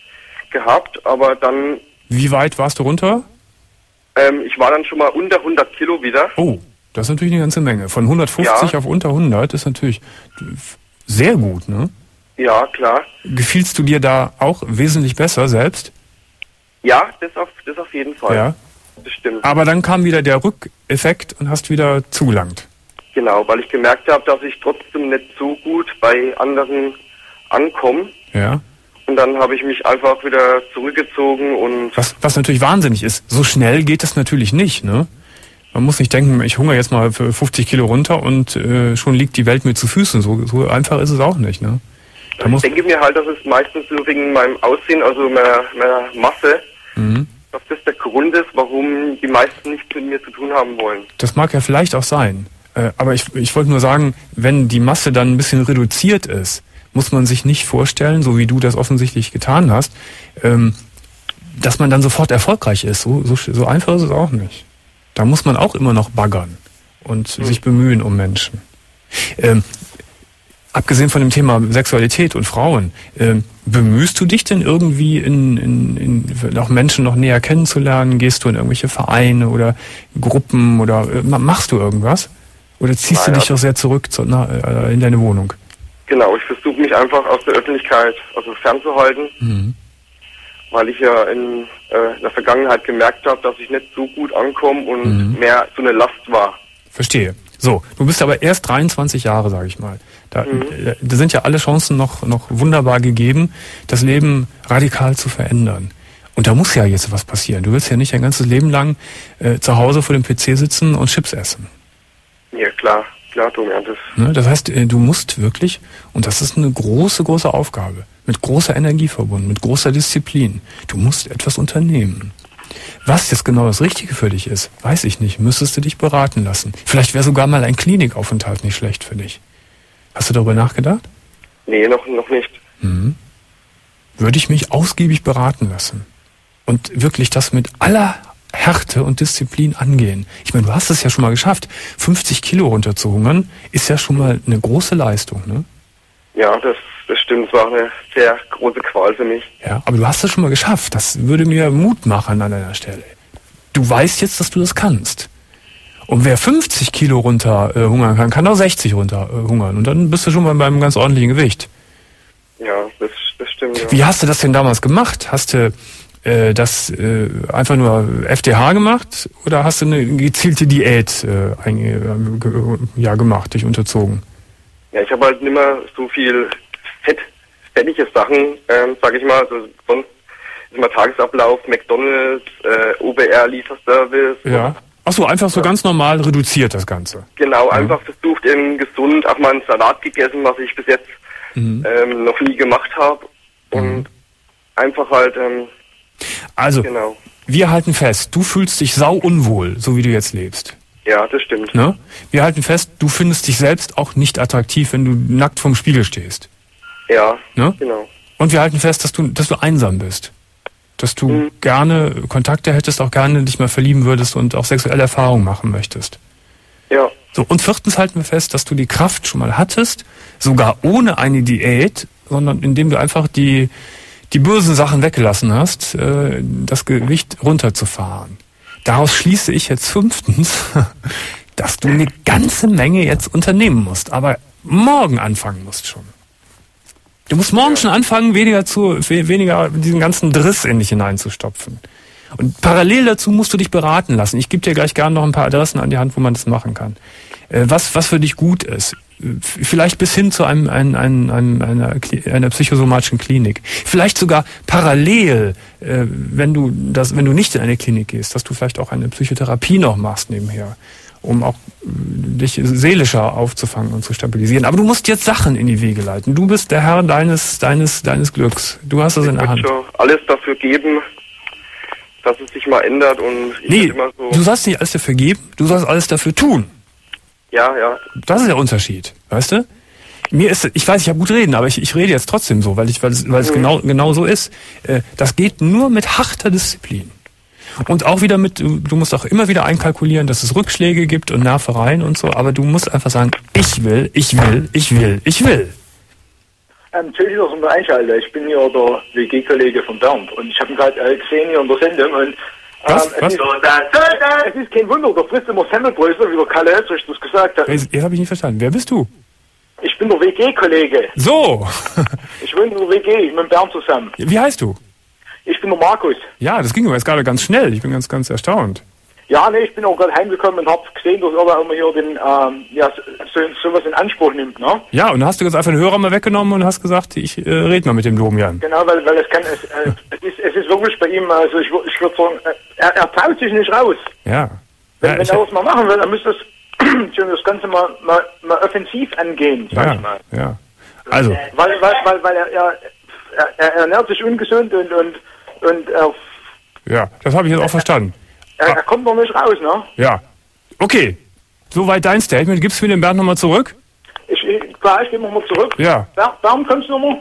gehabt, aber dann... Wie weit warst du runter? Ich war dann schon mal unter 100 Kilo wieder. Oh, das ist natürlich eine ganze Menge. Von 150 auf unter 100 ist natürlich sehr gut, ne? Ja, klar. Gefielst du dir da auch wesentlich besser selbst? Ja, das auf jeden Fall. Ja. Das stimmt. Aber dann kam wieder der Rückeffekt und hast wieder zugelangt. Genau, weil ich gemerkt habe, dass ich trotzdem nicht so gut bei anderen ankomme. Ja. Und dann habe ich mich einfach wieder zurückgezogen und... Was natürlich wahnsinnig ist, so schnell geht das natürlich nicht, ne? Man muss nicht denken, ich hungere jetzt mal für 50 Kilo runter und schon liegt die Welt mir zu Füßen. So einfach ist es auch nicht, ne? Ich denke mir halt, dass es meistens so wegen meinem Aussehen, also meiner Masse, dass das der Grund ist, warum die meisten nichts mit mir zu tun haben wollen. Das mag ja vielleicht auch sein. Aber ich wollte nur sagen, wenn die Masse dann ein bisschen reduziert ist, muss man sich nicht vorstellen, so wie du das offensichtlich getan hast, dass man dann sofort erfolgreich ist. So einfach ist es auch nicht. Da muss man auch immer noch baggern und sich bemühen um Menschen. Abgesehen von dem Thema Sexualität und Frauen, bemühst du dich denn irgendwie auch Menschen noch näher kennenzulernen? Gehst du in irgendwelche Vereine oder Gruppen oder machst du irgendwas? Oder ziehst du dich doch sehr zurück in deine Wohnung? Genau, ich versuche mich einfach aus der Öffentlichkeit fernzuhalten, weil ich ja in der Vergangenheit gemerkt habe, dass ich nicht so gut ankomme und mehr so eine Last war. Verstehe. So, du bist aber erst 23 Jahre, sage ich mal. Da sind ja alle Chancen noch wunderbar gegeben, das Leben radikal zu verändern. Und da muss ja jetzt was passieren. Du willst ja nicht dein ganzes Leben lang zu Hause vor dem PC sitzen und Chips essen. Ja, klar, Tobias. Das heißt, du musst wirklich, und das ist eine große, große Aufgabe, mit großer Energie verbunden, mit großer Disziplin. Du musst etwas unternehmen. Was jetzt genau das Richtige für dich ist, weiß ich nicht. Müsstest du dich beraten lassen. Vielleicht wäre sogar mal ein Klinikaufenthalt nicht schlecht für dich. Hast du darüber nachgedacht? Nee, noch nicht. Würde ich mich ausgiebig beraten lassen. Und wirklich das mit aller Härte und Disziplin angehen. Ich meine, du hast es ja schon mal geschafft. 50 Kilo runterzuhungern ist ja schon mal eine große Leistung, ne? Ja, das stimmt. Es war eine sehr große Qual für mich. Ja, aber du hast es schon mal geschafft. Das würde mir Mut machen an deiner Stelle. Du weißt jetzt, dass du das kannst. Und wer 50 Kilo runter hungern kann, kann auch 60 runter hungern. Und dann bist du schon mal bei einem ganz ordentlichen Gewicht. Ja, das stimmt. Ja. Wie hast du das denn damals gemacht? Hast du das einfach nur FDH gemacht oder hast du eine gezielte Diät gemacht, dich unterzogen? Ja, ich habe halt nicht mehr so viel fettige Sachen, sag ich mal. Also sonst ist immer Tagesablauf, McDonald's, OBR Lieferservice. Ja. Achso, einfach so ganz normal reduziert das Ganze. Genau, einfach versucht eben gesund, auch mal einen Salat gegessen, was ich bis jetzt noch nie gemacht habe. Und einfach halt... also, genau. Wir halten fest, du fühlst dich sau unwohl, so wie du jetzt lebst. Ja, das stimmt. Ne? Wir halten fest, du findest dich selbst auch nicht attraktiv, wenn du nackt vorm Spiegel stehst. Ja, ne? Genau. Und wir halten fest, dass du einsam bist. Dass du gerne Kontakte hättest, auch gerne dich mal verlieben würdest und auch sexuelle Erfahrungen machen möchtest. Ja. So, und viertens halten wir fest, dass du die Kraft schon mal hattest, sogar ohne eine Diät, sondern indem du einfach die bösen Sachen weggelassen hast, das Gewicht runterzufahren. Daraus schließe ich jetzt fünftens, dass du eine ganze Menge jetzt unternehmen musst, aber morgen anfangen musst schon. Du musst morgen schon anfangen, weniger diesen ganzen Driss in dich hineinzustopfen. Und parallel dazu musst du dich beraten lassen. Ich gebe dir gleich gerne noch ein paar Adressen an die Hand, wo man das machen kann. Was für dich gut ist. Vielleicht bis hin zu einer psychosomatischen Klinik. Vielleicht sogar parallel, wenn du nicht in eine Klinik gehst, dass du vielleicht auch eine Psychotherapie noch machst nebenher, um auch dich seelischer aufzufangen und zu stabilisieren. Aber du musst jetzt Sachen in die Wege leiten. Du bist der Herr deines Glücks. Du hast es in der Hand. Ich würde alles dafür geben, dass es sich mal ändert und ich immer so... Du sollst nicht alles dafür geben, du sollst alles dafür tun. Ja. Das ist der Unterschied, weißt du? Ich weiß, ich habe gut reden, aber ich rede jetzt trotzdem so, weil es genau so ist. Das geht nur mit harter Disziplin. Und auch wieder du musst auch immer wieder einkalkulieren, dass es Rückschläge gibt und Nervereien und so, aber du musst einfach sagen, ich will. Entschuldigung, dass ich mal einschalte. Ich bin hier der WG-Kollege von Bernd und ich habe ihn gerade gesehen hier in der Sendung und Was? Es ist kein Wunder, der frisst immer Semmelbrösel, wie der Kalle Hetzrich das gesagt hat. Jetzt habe ich nicht verstanden. Wer bist du? Ich bin der WG-Kollege. So! Ich wohne in der WG, ich bin mit Bernd zusammen. Wie heißt du? Ich bin der Markus. Ja, das ging aber jetzt gerade ganz schnell. Ich bin ganz erstaunt. Ja, nee, ich bin auch gerade heimgekommen und habe gesehen, dass er immer hier sowas in Anspruch nimmt, ne? Ja, und dann hast du jetzt einfach den Hörer mal weggenommen und hast gesagt, ich rede mal mit dem Domian. Genau, weil es ist wirklich bei ihm, also ich würde sagen, er traut sich nicht raus. Ja. Wenn er das mal machen will, dann müsste das Ganze mal offensiv angehen, sag ich mal. Ja. Also. Weil er ernährt sich ungesund und ja, das habe ich jetzt auch verstanden. Er kommt noch nicht raus, ne? Ja. Okay. Soweit dein Statement. Gibst du mir den Bernd nochmal zurück? Ich gebe nochmal zurück. Ja. Bernd, kommst du nochmal?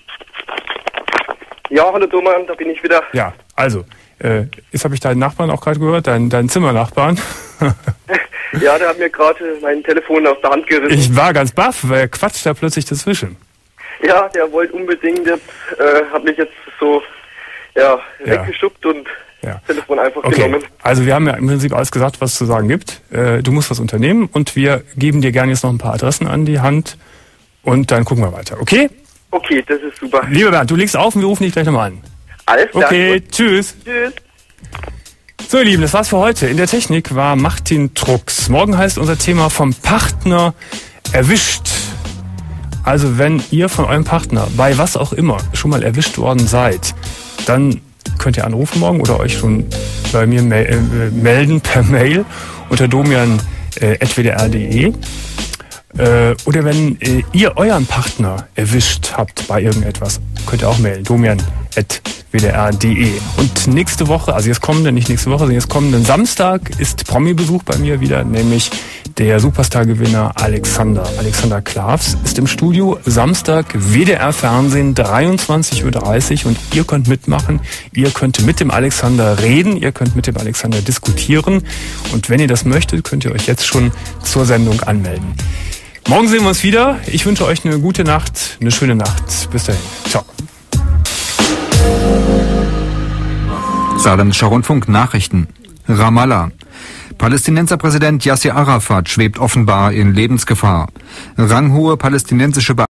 Ja, hallo Domian, da bin ich wieder. Ja, also, jetzt habe ich deinen Nachbarn auch gerade gehört, deinen Zimmernachbarn. Ja, der hat mir gerade mein Telefon aus der Hand gerissen. Ich war ganz baff, weil er quatscht da plötzlich dazwischen. Ja, der wollte unbedingt, hat mich jetzt so weggeschubbt und das Telefon einfach genommen. Also wir haben ja im Prinzip alles gesagt, was es zu sagen gibt. Du musst was unternehmen und wir geben dir gerne jetzt noch ein paar Adressen an die Hand und dann gucken wir weiter, okay? Okay, das ist super. Lieber Bernd, du legst auf und wir rufen dich gleich nochmal an. Alles klar. Okay, tschüss. Tschüss. So ihr Lieben, das war's für heute. In der Technik war Martin Trux. Morgen heißt unser Thema vom Partner erwischt. Also wenn ihr von eurem Partner bei was auch immer schon mal erwischt worden seid, dann könnt ihr anrufen morgen oder euch schon bei mir melden per Mail unter domian@wdr.de. Oder wenn ihr euren Partner erwischt habt bei irgendetwas, könnt ihr auch mailen. domian@ wdr.de. Und nächste Woche, also jetzt kommenden, nicht nächste Woche, sondern jetzt kommenden Samstag ist Promi-Besuch bei mir wieder, nämlich der Superstar-Gewinner Alexander Klavs ist im Studio. Samstag WDR Fernsehen, 23:30 Uhr und ihr könnt mitmachen. Ihr könnt mit dem Alexander reden, ihr könnt mit dem Alexander diskutieren und wenn ihr das möchtet, könnt ihr euch jetzt schon zur Sendung anmelden. Morgen sehen wir uns wieder. Ich wünsche euch eine gute Nacht, eine schöne Nacht. Bis dahin. Ciao. Saarländischer Rundfunk Nachrichten. Ramallah. Palästinenser Präsident Yasser Arafat schwebt offenbar in Lebensgefahr. Ranghohe palästinensische